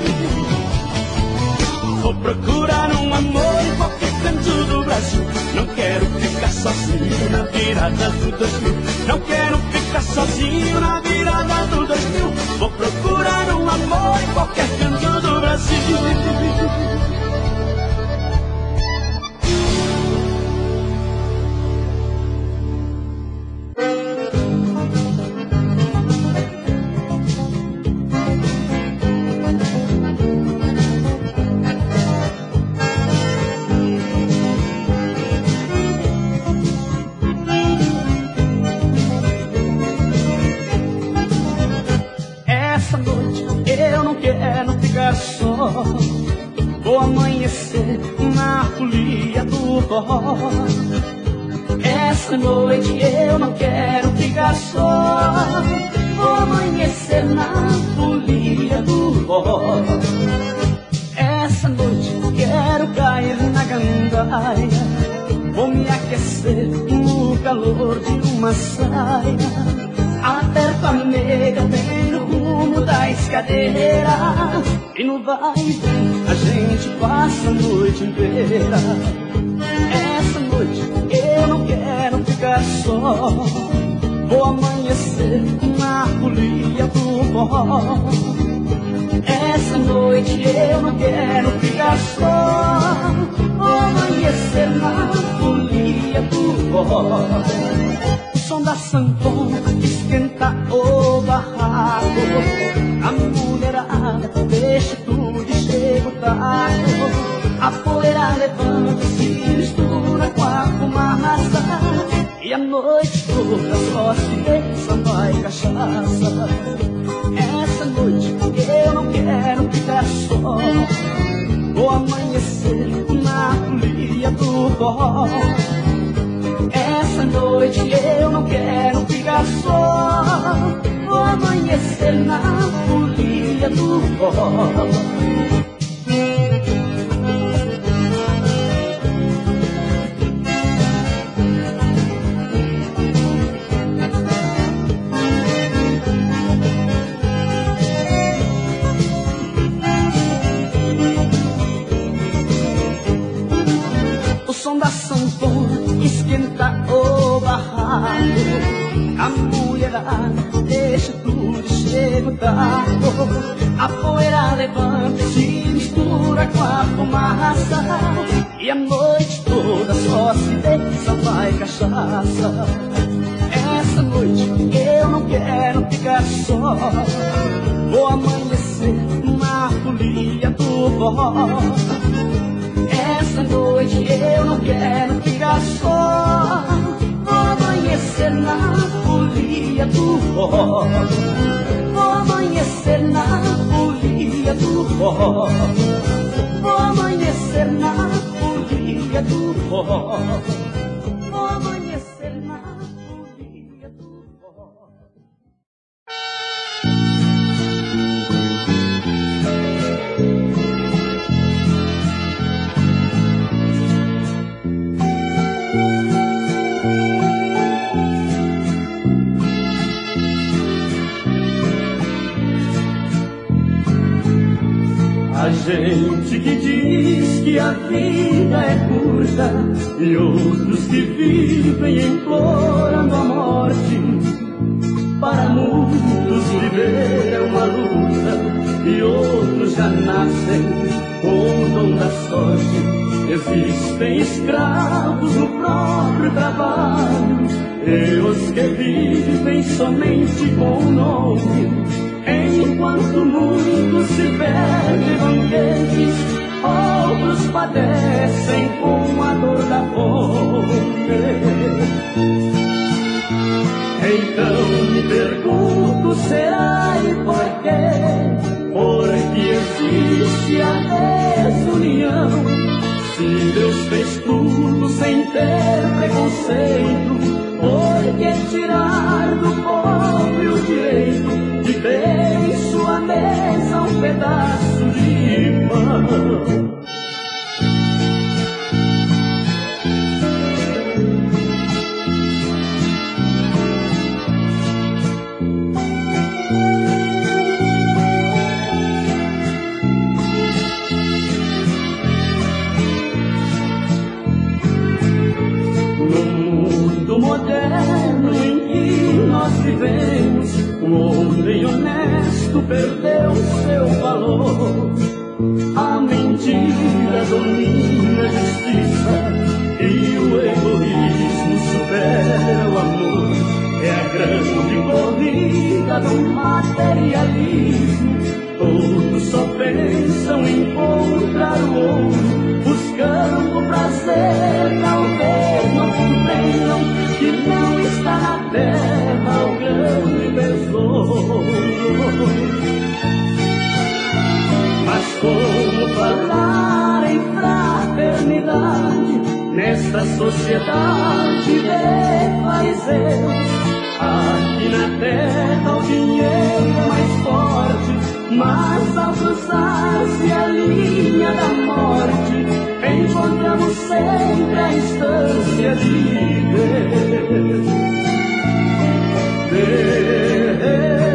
Vou procurar um amor em qualquer canto do Brasil. Não quero ficar sozinho na virada do dois mil. Não quero ficar sozinho na virada do dois mil. Vou procurar um amor em qualquer canto do Brasil. Vou amanhecer na folia do forró. Essa noite eu não quero ficar só. Vou amanhecer na folia do forró. Essa noite quero cair na gandaia. Vou me aquecer no calor de uma saia. Aperto a nega bem no rumo da escadeira. E no vai e vem a gente passa a noite inteira. Essa noite só. Vou amanhecer na folia do forró. Essa noite eu não quero ficar só. Vou amanhecer na folia do forró. O som da sanfona esquenta o barraco. A mulherada deixa tudo e chega o taco. A poeira levanta, se mistura com a fumaça. E a noite toda só se deixa vai cachaça. Essa noite eu não quero ficar só. Vou amanhecer na folia do forró. Essa noite eu não quero ficar só. Vou amanhecer na folia do forró. O som da sanfona esquenta o barraco. A mulherada deixa tudo e chega o taco. A poeira levanta e se mistura com a fumaça. E a noite toda só se deixa vai cachaça. Essa noite eu não quero ficar só. Vou amanhecer na folia do forró. Essa noite eu não quero ficar só. Vou amanhecer na folia do forró. Vou amanhecer na folia do forró. Vou amanhecer na folia do forró. Vou amanhecer na folia do forró. A gente que diz que a vida é curta e outros que vivem implorando a morte. Para muitos viver é uma luta e outros já nascem com o dom da sorte. Existem escravos no próprio trabalho e os que vivem somente com o nome. Enquanto muitos se perdem banquetes, outros padecem com a dor da fome. Então me pergunto, será e por quê? Porque existe a desunião. Se Deus fez tudo sem ter preconceito, por que tirar do pobre o direito de ter em sua mesa um pedaço de pão? Moderno em que nós vivemos, o homem honesto perdeu seu valor. A mentira domina a justiça e o egoísmo supera o amor. É a grande corrida do materialismo. Todos só pensam em encontrar o ouro, buscando o prazer, talvez não compreendam que não está na terra o grande tesouro. Mas como falar em fraternidade nesta sociedade de fariseus? Aqui na terra o dinheiro é mais forte, mas ao cruzar-se a linha da morte, encontramos sempre a instância de Deus. Deus.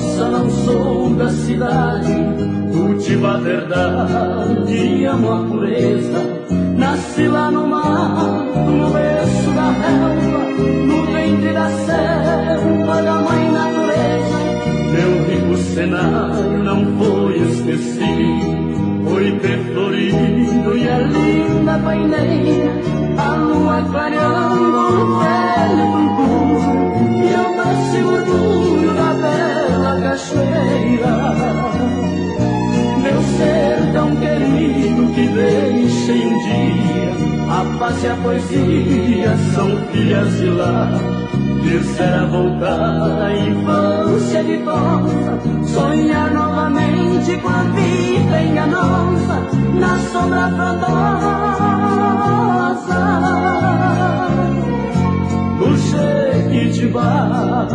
roça, não sou da cidade. Cultivo a verdade e amo a pureza. Nasci lá no mato, no berço da relva, no ventre da selva da mãe natureza. Meu rico cenário não foi esquecido, foi perflorido e a linda paineira, a lua clareando o velho tuncuru, e eu nasci orgulho da bela cachoeira. Meu ser tão querido que deixei um dia, a paz e a poesia são filhas de lá. Quisera voltar à infância ditosa, sonhar novamente com a vida enganosa na sombra frondosa do Jequitibá.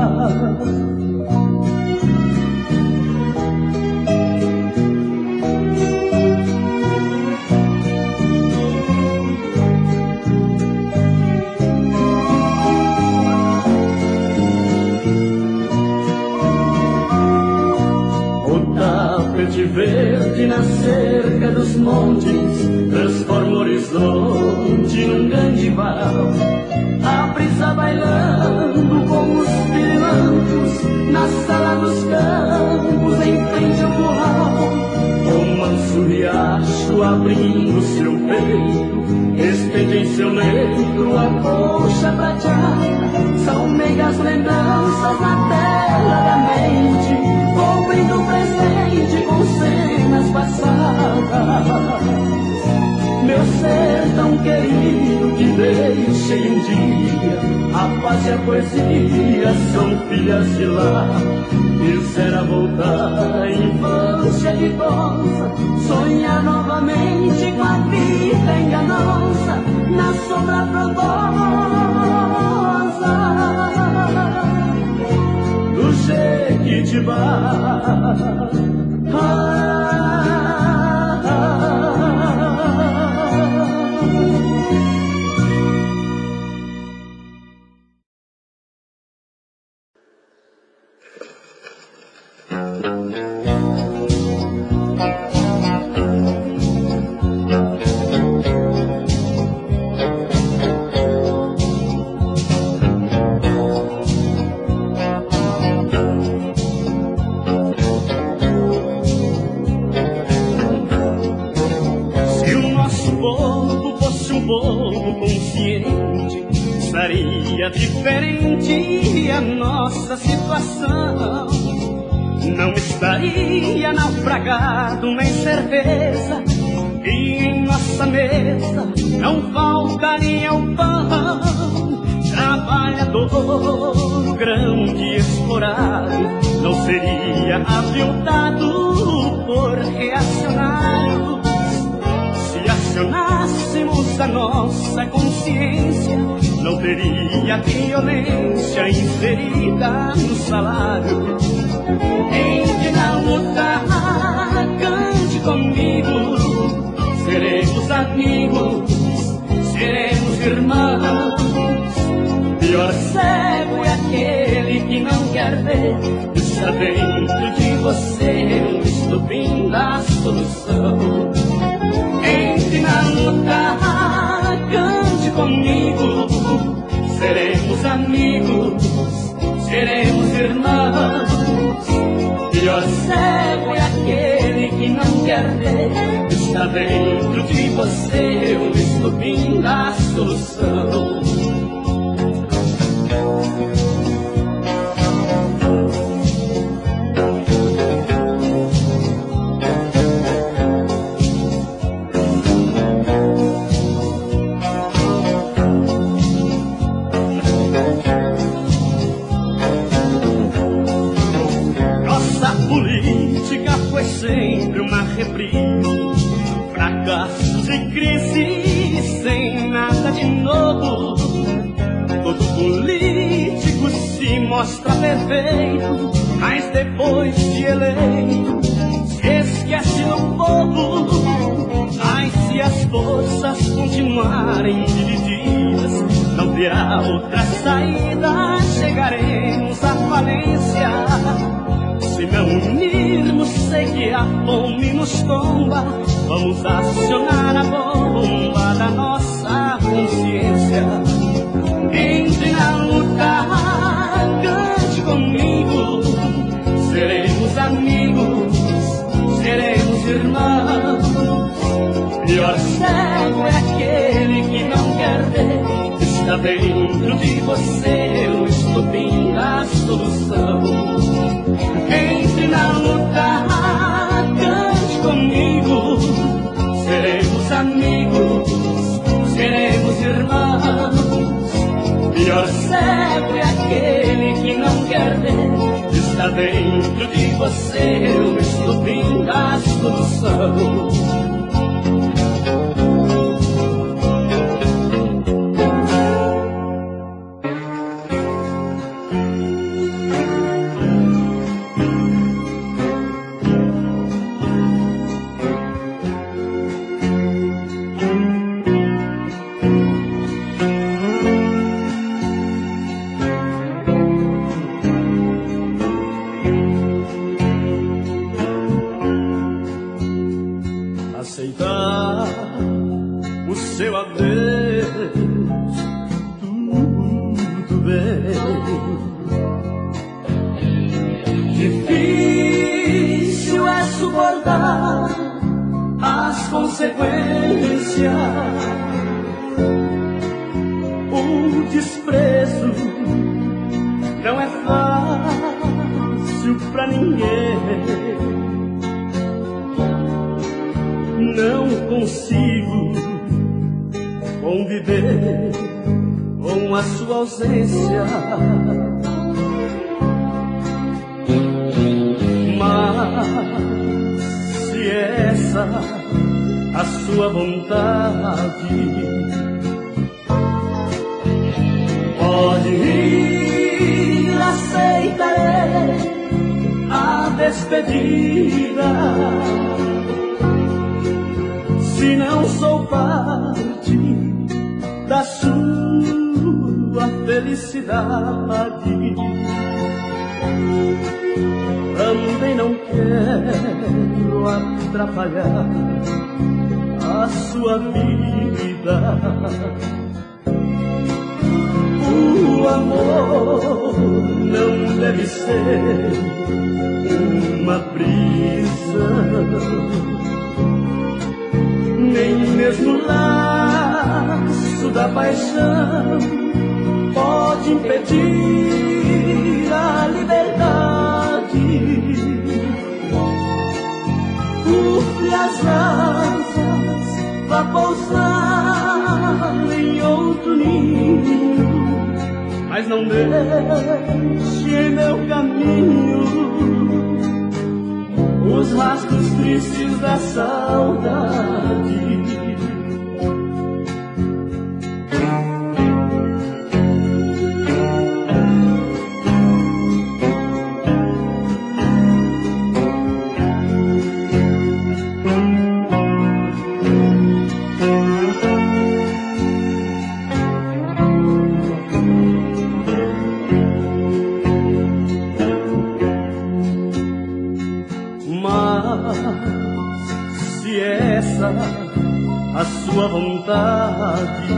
Verde na cerca dos montes transforma o horizonte num grande val. A brisa bailando com os pirilampos na sala dos campos em frente ao curral. O manso riacho abrindo seu peito, estende em seu leito a coxa prateada. São meigas lembranças na tela da mente, cobrindo o presente com cenas passadas. Meu ser tão querido que deixei um dia, a paz e a poesia são filhas de lá. Quisera voltar à infância ditosa, sonhar novamente com a vida enganosa na sombra frondosa do Jequitibá. Ah, diferente a nossa situação, não estaria naufragado nem certeza, e em nossa mesa não faltaria o pão. Trabalhador, grande explorado, não seria aviltado por reacionários. Se acionássemos a nossa consciência, não teria violência inserida no salário. Entre na luta, cante comigo, seremos amigos, seremos irmãos. Pior cego é aquele que não quer ver, está dentro de você o estupim da solução. Entre na luta, cante comigo, seremos amigos, seremos irmãos. Pior cego é aquele que não quer ver, está dentro de você o estupim da solução. Sempre uma reprise, fracassos e crises sem nada de novo. Todo político se mostra perfeito, mas depois de eleito se esquece do povo. Mas se as forças continuarem divididas, não terá outra saída, chegaremos à falência. Se não unirmos, sei que a fome nos tomba. Vamos acionar a bomba da nossa consciência. Entre na luta, cante comigo. Seremos amigos, seremos irmãos. Pior cego é aquele que não quer ver. Está dentro de você o estopim da solução. Entre na luta, cante comigo. Seremos amigos, seremos irmãos. Pior cego é aquele que não quer ver. Está dentro de você o estopim da solução. Aceitar o seu adeus, tudo bem. Difícil é suportar as consequências. O desprezo não é fácil pra ninguém. Não consigo conviver com a sua ausência, mas se essa a sua vontade, pode ir, aceitarei a despedida. Se não sou parte da sua felicidade, também não quero atrapalhar a sua vida. O amor não deve ser uma brisa, nem mesmo o laço da paixão pode impedir a liberdade. Pufe as asas, vá pousar em outro ninho, mas não deixe em meu caminho os rastros tristes da saudade. Se essa a sua vontade,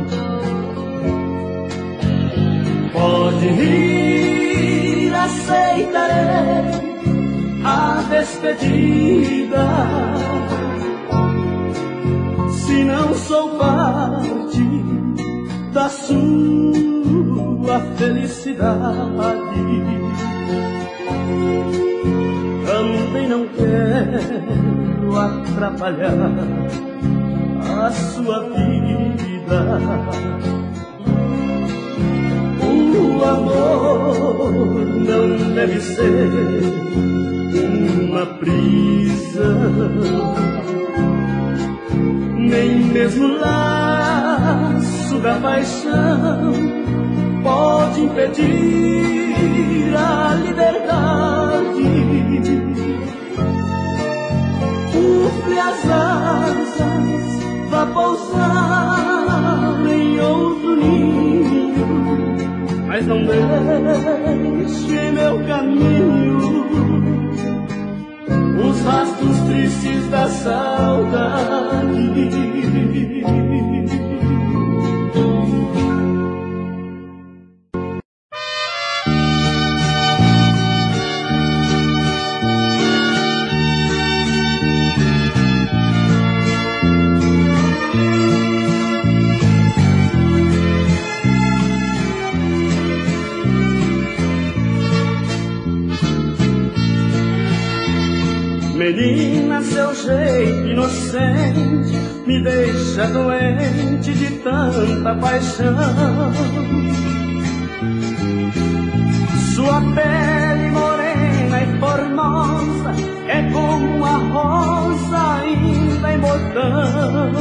pode ir, aceitarei a despedida. Se não sou parte da sua felicidade, também não quero atrapalhar a sua vida. O amor não deve ser uma brisa, nem mesmo o laço da paixão pode impedir a liberdade. Pufe as asas, vá pousar em outro ninho, mas não deixe em meu caminho cúmplices da saudade. Menina, seu jeito inocente me deixa doente de tanta paixão. Sua pele morena e formosa é como uma rosa ainda em botão.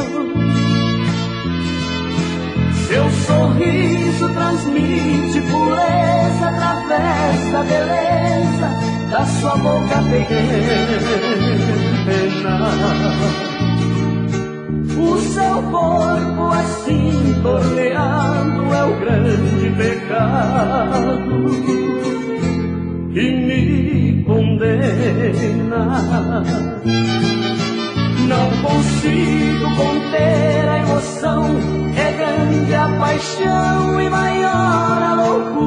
Seu sorriso transmite pureza através da beleza da sua boca pequena. O seu corpo assim torneado é o grande pecado que me condena. Não consigo conter a emoção, é grande a paixão e maior a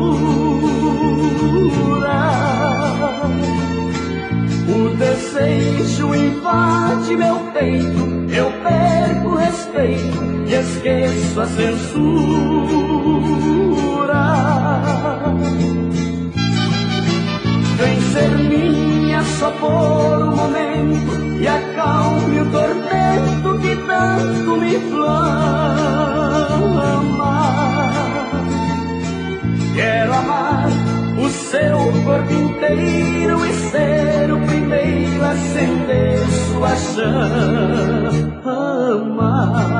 loucura. O desejo invade meu peito, eu perco o respeito e esqueço a censura. Vem ser minha só por um momento e acalme o tormento que tanto me inflama. Quero amar o seu corpo inteiro e ser o primeiro a acender sua chama.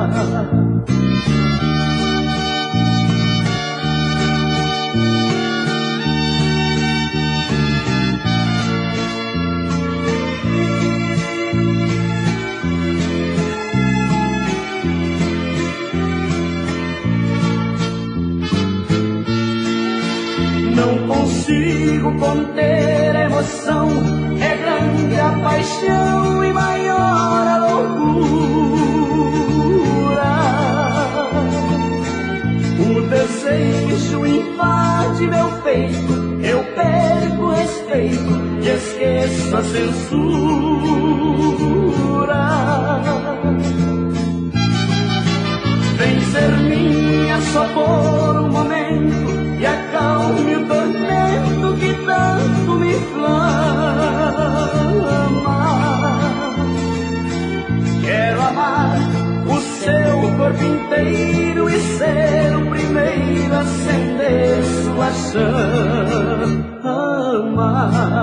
Não consigo conter a emoção, é grande a paixão e maior a loucura. O desejo invade meu peito, eu perco o respeito e esqueço a censura. Vem ser minha só por um momento e acalme o tormento que tanto me inflama. Quero amar o seu corpo inteiro e ser o primeiro a acender sua chama.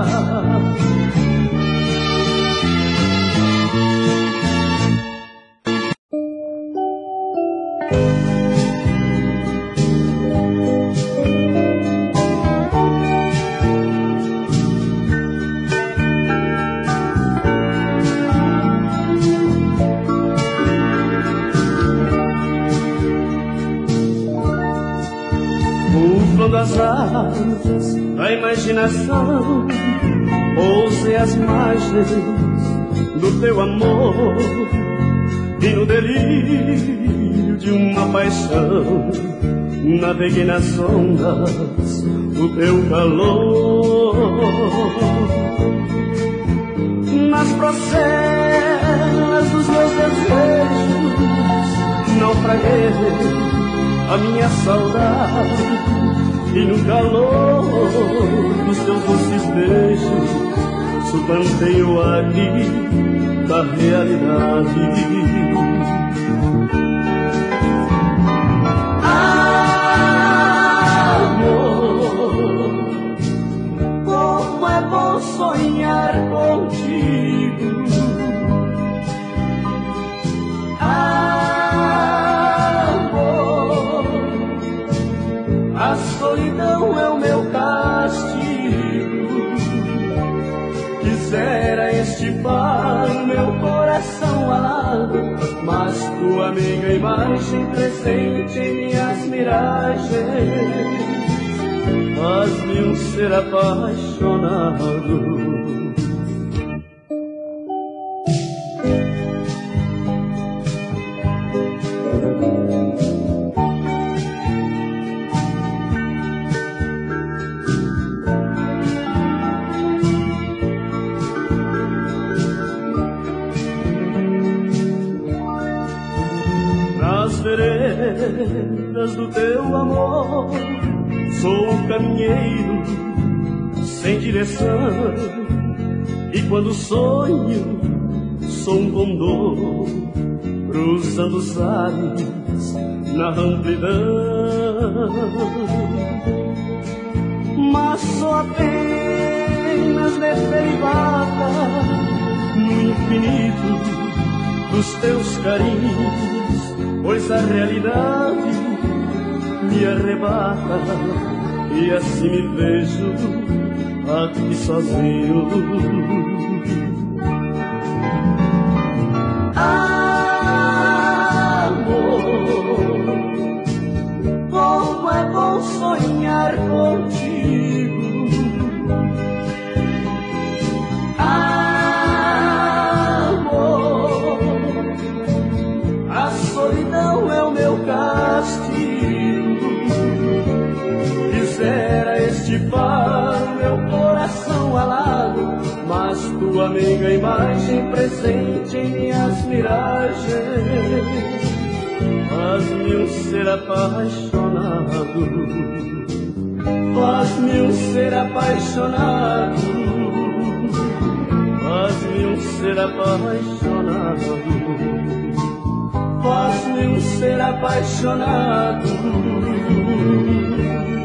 Das asas da imaginação, pousei as margens do teu amor e no delírio de uma paixão naveguei nas ondas do teu calor. Nas procelas dos meus desejos naufraguei a minha saudade e no calor dos teus doces beijos suplantei o aqui da realidade. Amor, como é bom sonhar contigo. A solidão é o meu castigo. Quisera estipar o meu coração alado, mas tua amiga imagem presente em minhas miragens faz-me um ser apaixonado. veredas do teu amor. Sou um caminheiro sem direção, e quando sonho sou um condor cruzando os ares na amplidão. Mas sou apenas derivada no infinito dos teus carinhos, pois a realidade me arrebata e assim me vejo aqui sozinho. Amor, como é bom sonhar contigo. Amor, a solidão é o meu castigo. Quisera estipar o meu coração alado, mas tua amiga imagem presente em minhas miragens faz-me um ser apaixonado, faz-me um ser apaixonado, faz-me um ser apaixonado, faz-me um ser apaixonado.